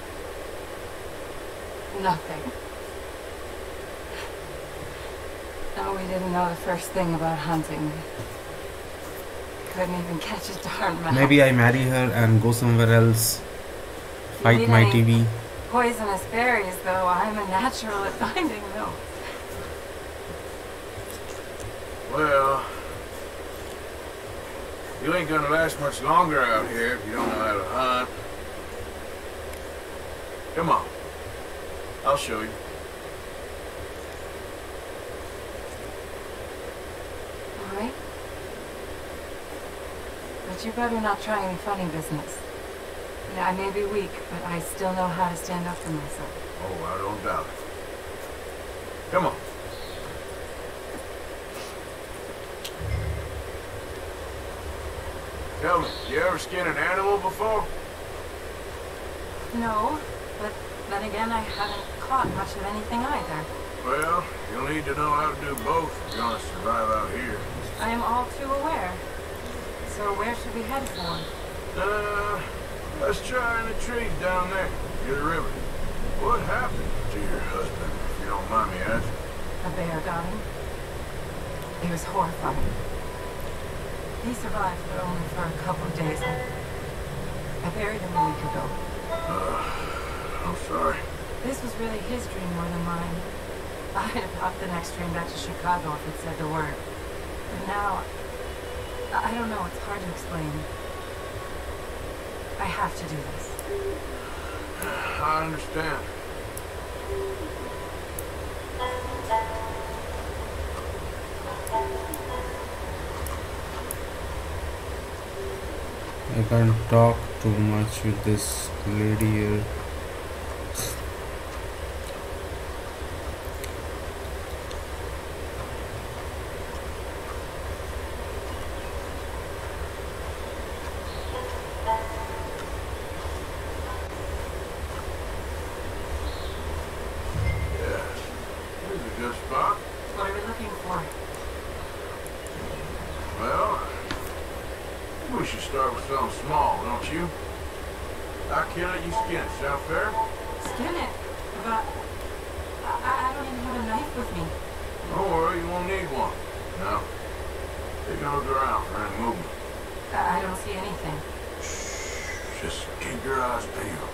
Speaker 8: Nothing. No, we didn't know the first thing about hunting. Couldn't even catch a darn mouse.
Speaker 1: Maybe I marry her and go somewhere else. Fight
Speaker 8: need
Speaker 1: my
Speaker 8: any
Speaker 1: T V.
Speaker 8: Poisonous berries, though. I'm a natural at finding those.
Speaker 2: Well, you ain't gonna last much longer out here if you don't know how to hunt. Come on. I'll show you.
Speaker 8: All right? But you better not try any funny business. Yeah, I may be weak, but I still know how to stand up for myself.
Speaker 2: Oh, I don't doubt it. Come on. Tell me, you ever skin an animal before?
Speaker 8: No, but then again, I haven't caught much of anything either.
Speaker 2: Well, you'll need to know how to do both if you're gonna survive out here.
Speaker 8: I am all too aware. So where should we head for?
Speaker 2: Uh, let's try in the trees down there, near the river. What happened to your husband, if you don't mind me asking?
Speaker 8: A bear got him. It was horrifying. He survived, but only for a couple of days. I, I buried him a week ago.
Speaker 2: Uh, I'm sorry.
Speaker 8: This was really his dream more than mine. I'd have hopped the next train back to Chicago if it said the word. But now, I don't know, it's hard to explain. I have to do this.
Speaker 2: I understand.
Speaker 1: I can't talk too much with this lady here.
Speaker 2: Good spot.
Speaker 8: What are we looking for?
Speaker 2: Well, we should start with something small, don't you? I kill it, you skin it. Sound fair?
Speaker 8: Skin it. But I, I don't even have a knife with me.
Speaker 2: Don't worry, you won't need one. Now, take a look around for any movement.
Speaker 8: I, I don't see anything.
Speaker 2: Shh. Just keep your eyes peeled.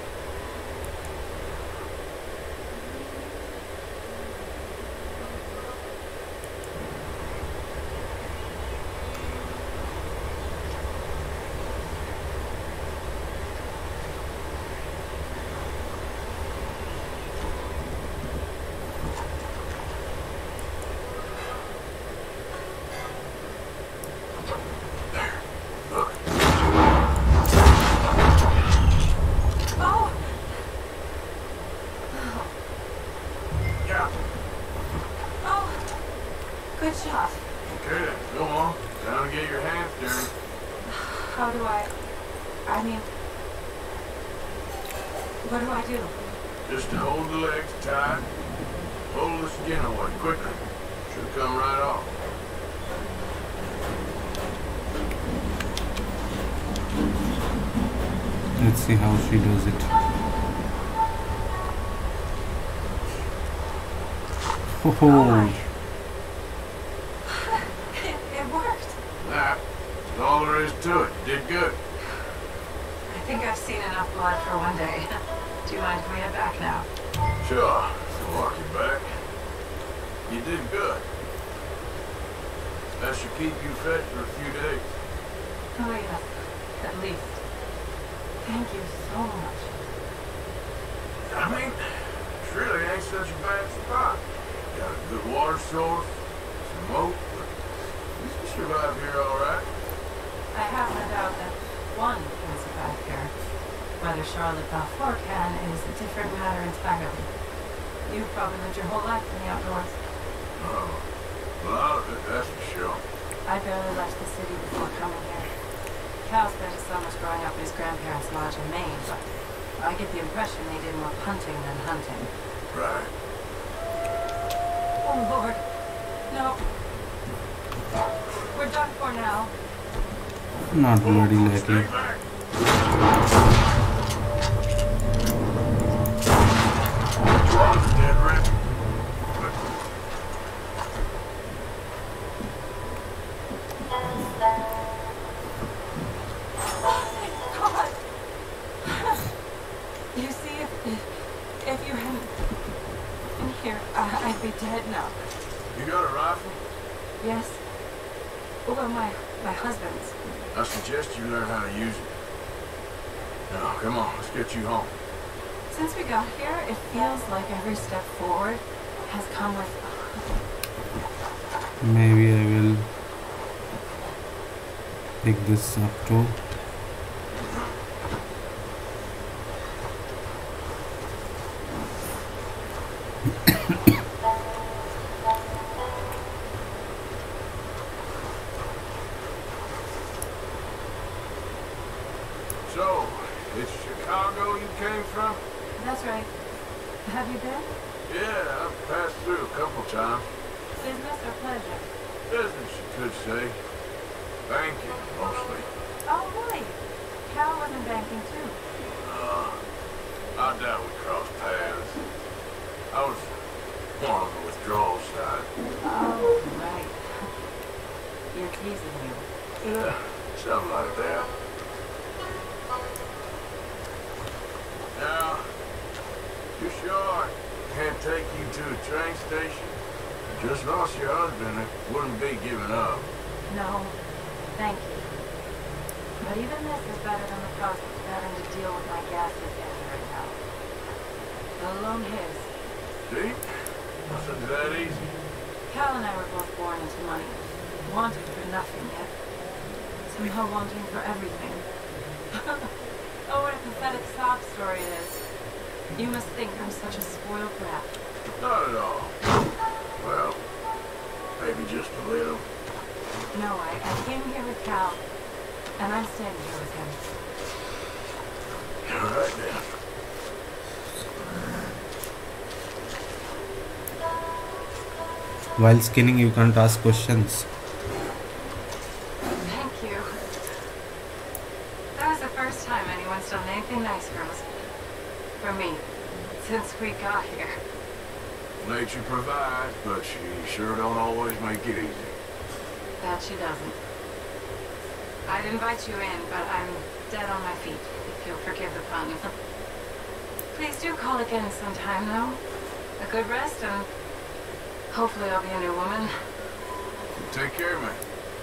Speaker 8: Good shot.
Speaker 2: Okay then, go on. Time to get your hands dirty.
Speaker 8: How do I... I mean... What do I do?
Speaker 2: Just to hold the legs tight. Pull the skin away quickly. Should come right off.
Speaker 1: Let's see how she does it. Oh,
Speaker 8: Oh it, it worked.
Speaker 2: That's all there is to it. You did good.
Speaker 8: I think I've seen enough blood for one day. Do you mind if we head back now?
Speaker 2: Sure. I'll walk you back. You did good. That should keep you fed for a few days.
Speaker 8: Oh yes, at least. Thank you so much.
Speaker 2: I mean, it really ain't such a bad spot. Got a good water source, some moat, but you can survive here all right.
Speaker 8: I have no doubt that one can survive here. Whether Charlotte Balfour can is a different matter entirely. You've probably lived your whole life in the outdoors.
Speaker 2: Oh, a lot of it, that's for sure.
Speaker 8: I barely left the city before coming here. Cal spent his summers growing up at his grandparents' lodge in Maine, but I get the impression they did more punting than hunting.
Speaker 2: Right.
Speaker 8: Oh, Lord. No. We're done for now.
Speaker 1: not bloody lucky.
Speaker 2: Stay back. Dead red.
Speaker 8: God. You see, if, if, if you hadn't been here, I, I'd be dead now.
Speaker 2: You got a rifle?
Speaker 8: Yes. Well, my, my husband's.
Speaker 2: I suggest you learn how to use it. Now, come on, let's get you home.
Speaker 8: Since we got here, it feels like every step forward has come with...
Speaker 1: Maybe I will pick this up too.
Speaker 2: So, it's Chicago you came from?
Speaker 8: That's right. Have you been?
Speaker 2: Yeah, I've passed through a couple times.
Speaker 8: Business or pleasure?
Speaker 2: Business, you could say. Banking, mostly.
Speaker 8: Oh, really? Cal was in banking too.
Speaker 2: Uh, I doubt we crossed paths. I was more on the withdrawal side.
Speaker 8: Oh, right. You're teasing me.
Speaker 2: Yeah, something like that. Now, you sure can't take you to a train station? You just lost your husband. It wouldn't be giving up.
Speaker 8: No, thank you. But even this is better than the prospect of having to deal with my gas again right now. Let alone his.
Speaker 2: See? Nothing's that easy.
Speaker 8: Cal and I were both born into money. Wanted for nothing yet. Somehow wanting for everything. Oh, what a pathetic sob story it is. You must think I'm such a spoiled brat.
Speaker 2: Not at all. Well, maybe just a little.
Speaker 8: No, I, I came here with Cal, and I'm staying here with him.
Speaker 2: All right, then.
Speaker 1: While skinning, you can't ask questions.
Speaker 8: Thank you. That was the first time anyone's done anything nice for us. For me. Since we got here.
Speaker 2: Nature provides, but she sure don't always make it easy.
Speaker 8: That she doesn't. I'd invite you in, but I'm dead on my feet, if you'll forgive the pun. Please do call again sometime, though. A good rest, and hopefully I'll be a new woman.
Speaker 2: Take care, man.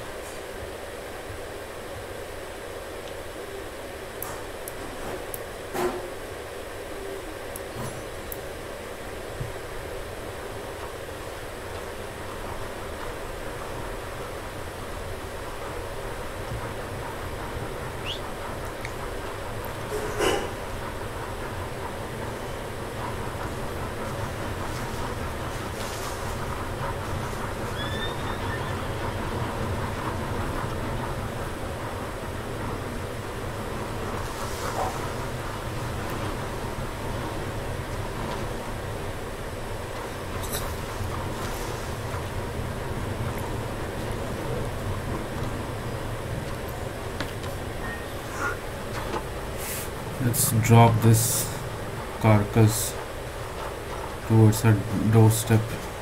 Speaker 1: Let's drop this carcass towards her doorstep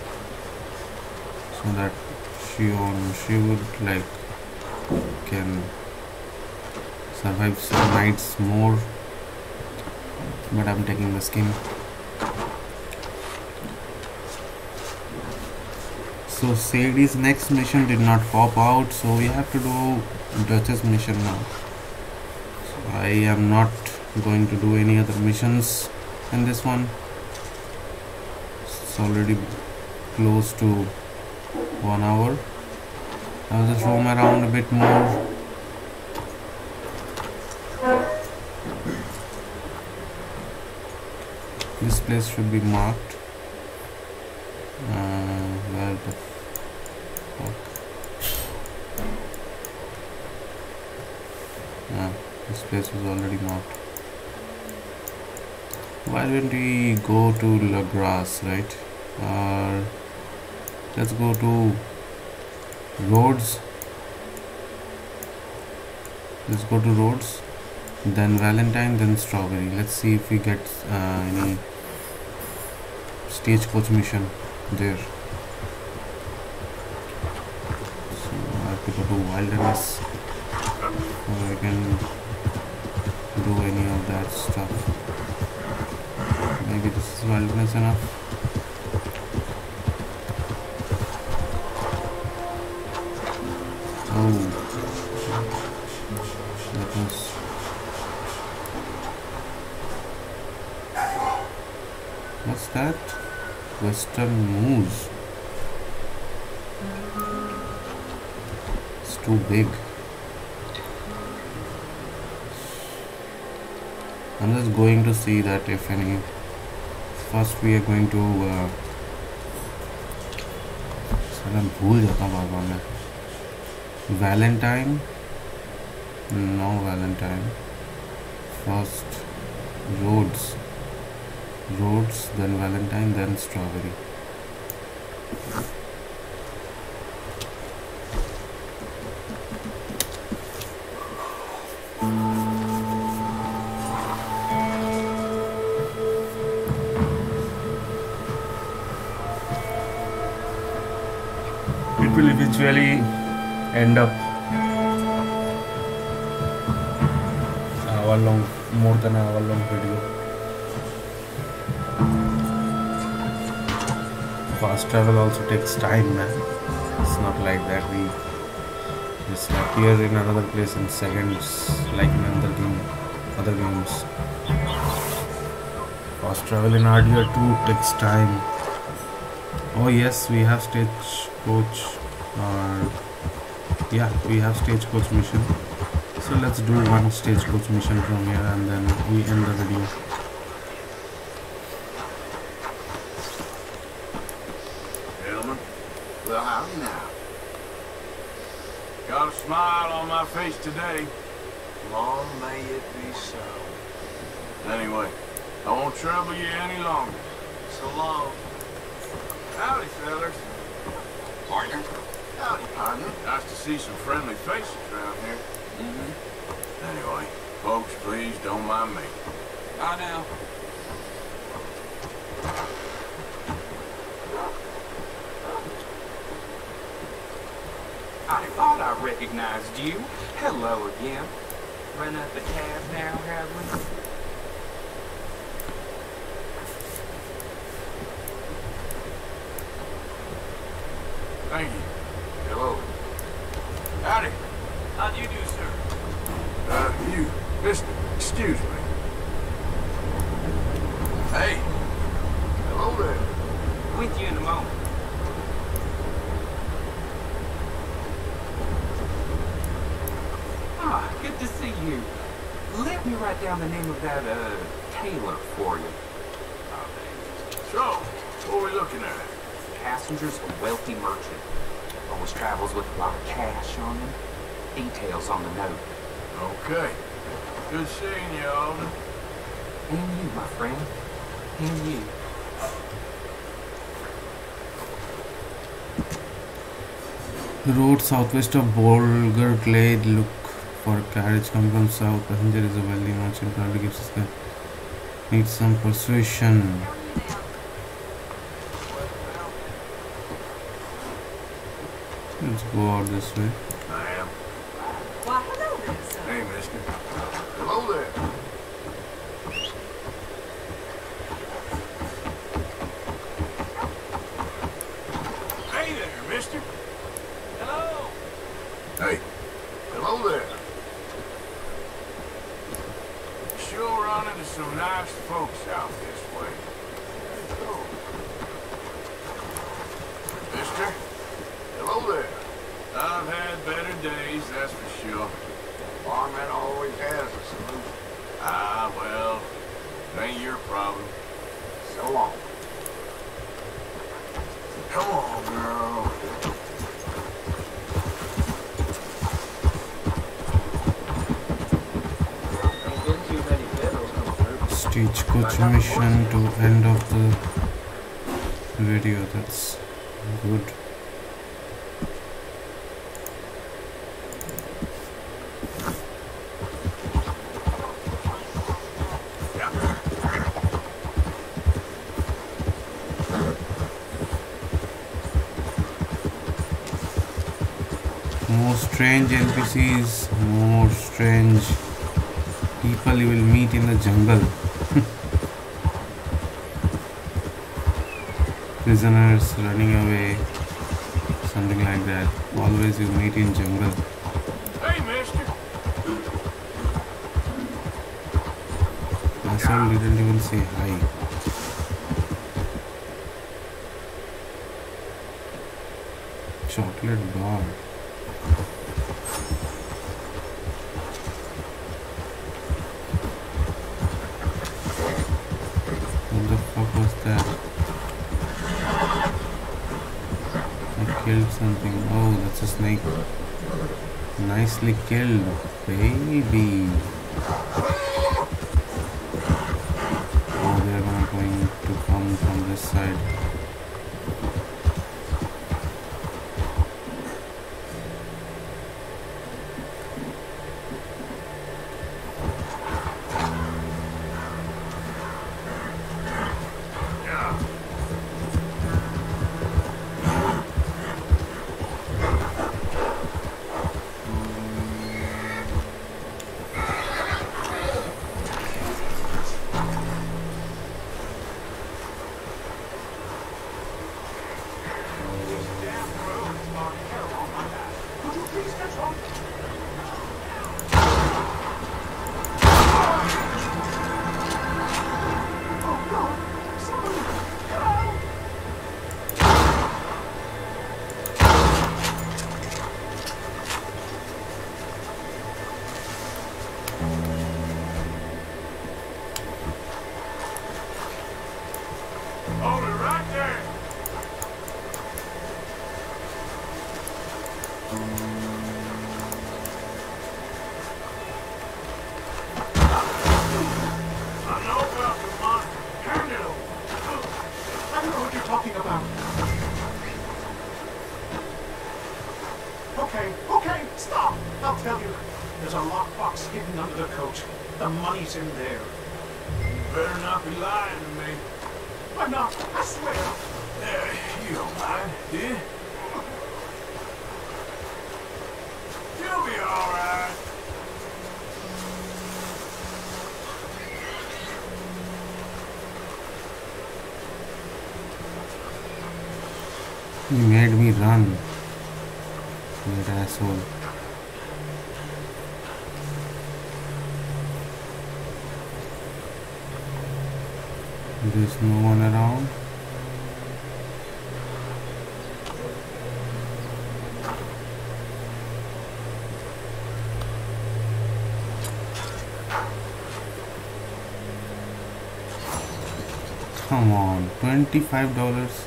Speaker 1: so that she on she would like can survive some nights more, but I'm taking the skin. So Sadie's next mission did not pop out, so we have to do Dutch's mission now. So I am not going to do any other missions in this one. It's already close to one hour. I'll just roam around a bit more. This place should be marked. Uh, where the fuck? Ah, this place was already marked. Why don't we go to La Grasse, right? Uh, let's go to Rhodes. Let's go to Rhodes, then Valentine, then Strawberry. Let's see if we get uh, any stagecoach mission there. So I have to go to Wilderness, or I can do any of that stuff. Maybe this is Wilderness enough. Oh, that was what's that? Western Moose. It's too big. I'm just going to see that if any. First we are going to uh, मैं भूल जाता हूँ बार बार मैं. Valentine, no Valentine. First Rhodes. Rhodes, then Valentine, then Strawberry. It will eventually end up hour long, more than an hour long video. Fast travel also takes time, man. It's not like that we just appear in another place in seconds like in another game, other games. Fast travel in R D R two takes time. Oh yes, we have stagecoach. Uh, yeah, we have stagecoach mission. So let's do one stagecoach mission from here and then we end the video.
Speaker 2: Gentlemen, well, howdy now. Got a smile on my face today. Long may it be so. Anyway, I won't trouble you any longer. So long. Howdy, fellas.
Speaker 6: Partner?
Speaker 2: Howdy, partner. Nice to see some friendly faces around here. Mm-hmm. Anyway, folks, please don't mind me.
Speaker 6: Bye now.
Speaker 9: I thought I recognized you. Hello again. Run up the tab now, have we?
Speaker 2: Thank you. Hello. Howdy.
Speaker 9: How do you do, sir?
Speaker 2: Uh, you, mister, excuse me. Hey. Hello there.
Speaker 9: With you in a moment. Ah, good to see you. Let me write down the name of that, uh, tailor for you.
Speaker 2: So, what are we looking at?
Speaker 9: Passenger's a wealthy merchant. Always travels with a lot of cash on him. Details on the note.
Speaker 2: Okay. Good seeing you, Alden.
Speaker 9: And you, my friend. And you.
Speaker 1: Road southwest of Bolger Glade. Look for a carriage coming from south. Passenger is a wealthy merchant. Probably gives us that. Need some persuasion. Let's go out this way.
Speaker 2: I am.
Speaker 7: Why, hello there, sir.
Speaker 2: Hey, mister. Hello there. Hey there, mister.
Speaker 9: Hello!
Speaker 2: Hey. Hello there. Sure run into some nice folks out this way. Mister? Hello there. I've had better days, that's for sure. Barman always has a solution. Ah, well, it ain't your problem. So long. Come on, girl.
Speaker 1: Stagecoach mission to end of the video. That's good. More strange N P Cs, more strange people you will meet in the jungle. Prisoners running away, something like that. Always you meet in jungle.
Speaker 2: Hey, mister.
Speaker 1: Asshole didn't even say hi. Chocolate bar. What the fuck was that? I killed something. Oh, that's a snake. Nicely killed, baby. Oh, they're not going this side.
Speaker 10: Okay, okay, stop! I'll tell you. There's a lockbox hidden under the coach. The money's in there.
Speaker 2: You better not be lying to me.
Speaker 10: I'm not, I swear.
Speaker 2: Uh, you don't mind, do you? You'll be alright.
Speaker 1: You made me run. That asshole. There's no one around. Come on, twenty-five dollars.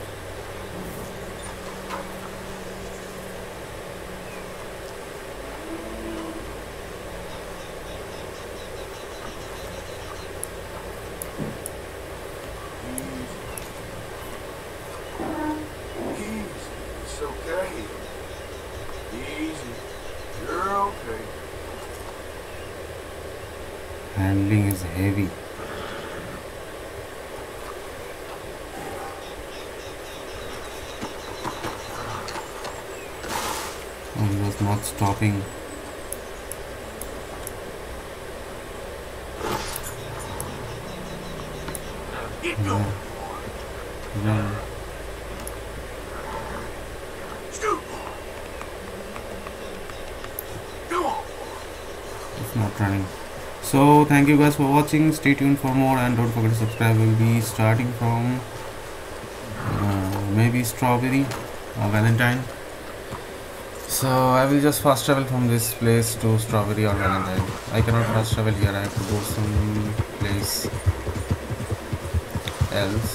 Speaker 2: It's okay. Easy. You're okay.
Speaker 1: Handling is heavy. Oh, he was not stopping.
Speaker 2: Get
Speaker 1: Yeah.
Speaker 2: going.
Speaker 1: Yeah.
Speaker 2: Scoot. Go on.
Speaker 1: It's not running. So thank you guys for watching. Stay tuned for more and don't forget to subscribe. We'll be starting from uh, maybe Strawberry or Valentine. So I will just fast travel from this place to Strawberry or Valentine. I cannot fast travel here. I have to go some place else.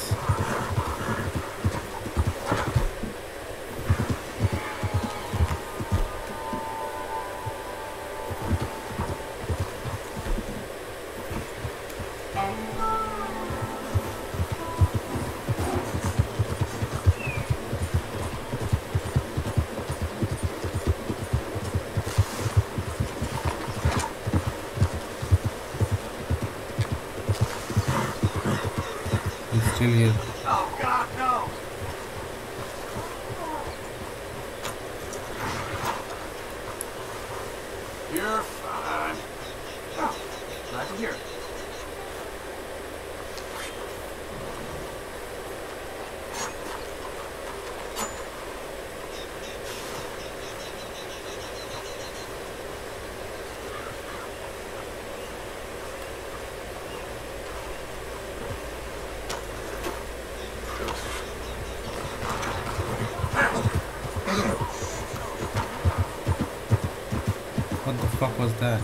Speaker 1: It's still here.
Speaker 10: Oh, God, no!
Speaker 2: You're fine.
Speaker 10: Oh, glad to hear it.
Speaker 1: What the fuck was that?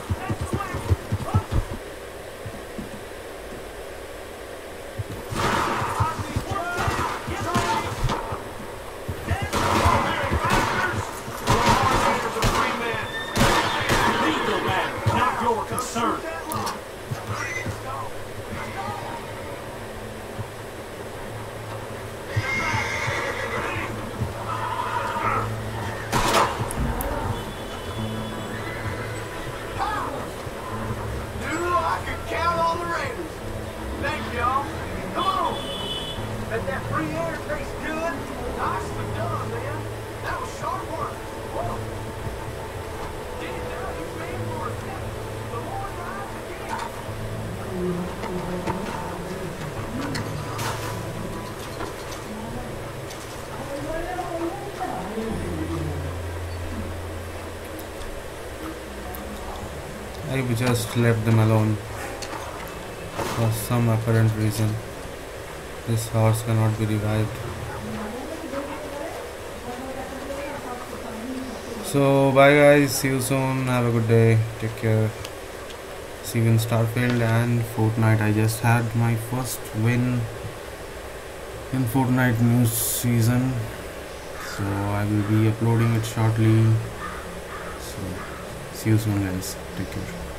Speaker 10: Legal matter, not your concern.
Speaker 3: Bet that free air tastes good. Nicely done, man. That was sharp work. Whoa. Get it down, you reinforcement. The Lord rides again.
Speaker 1: I just left them alone for some apparent reason. This horse cannot be revived. So bye guys, see you soon, have a good day, take care. See you in Starfield and Fortnite. I just had my first win in Fortnite new season, so I will be uploading it shortly. So see you soon guys, take care.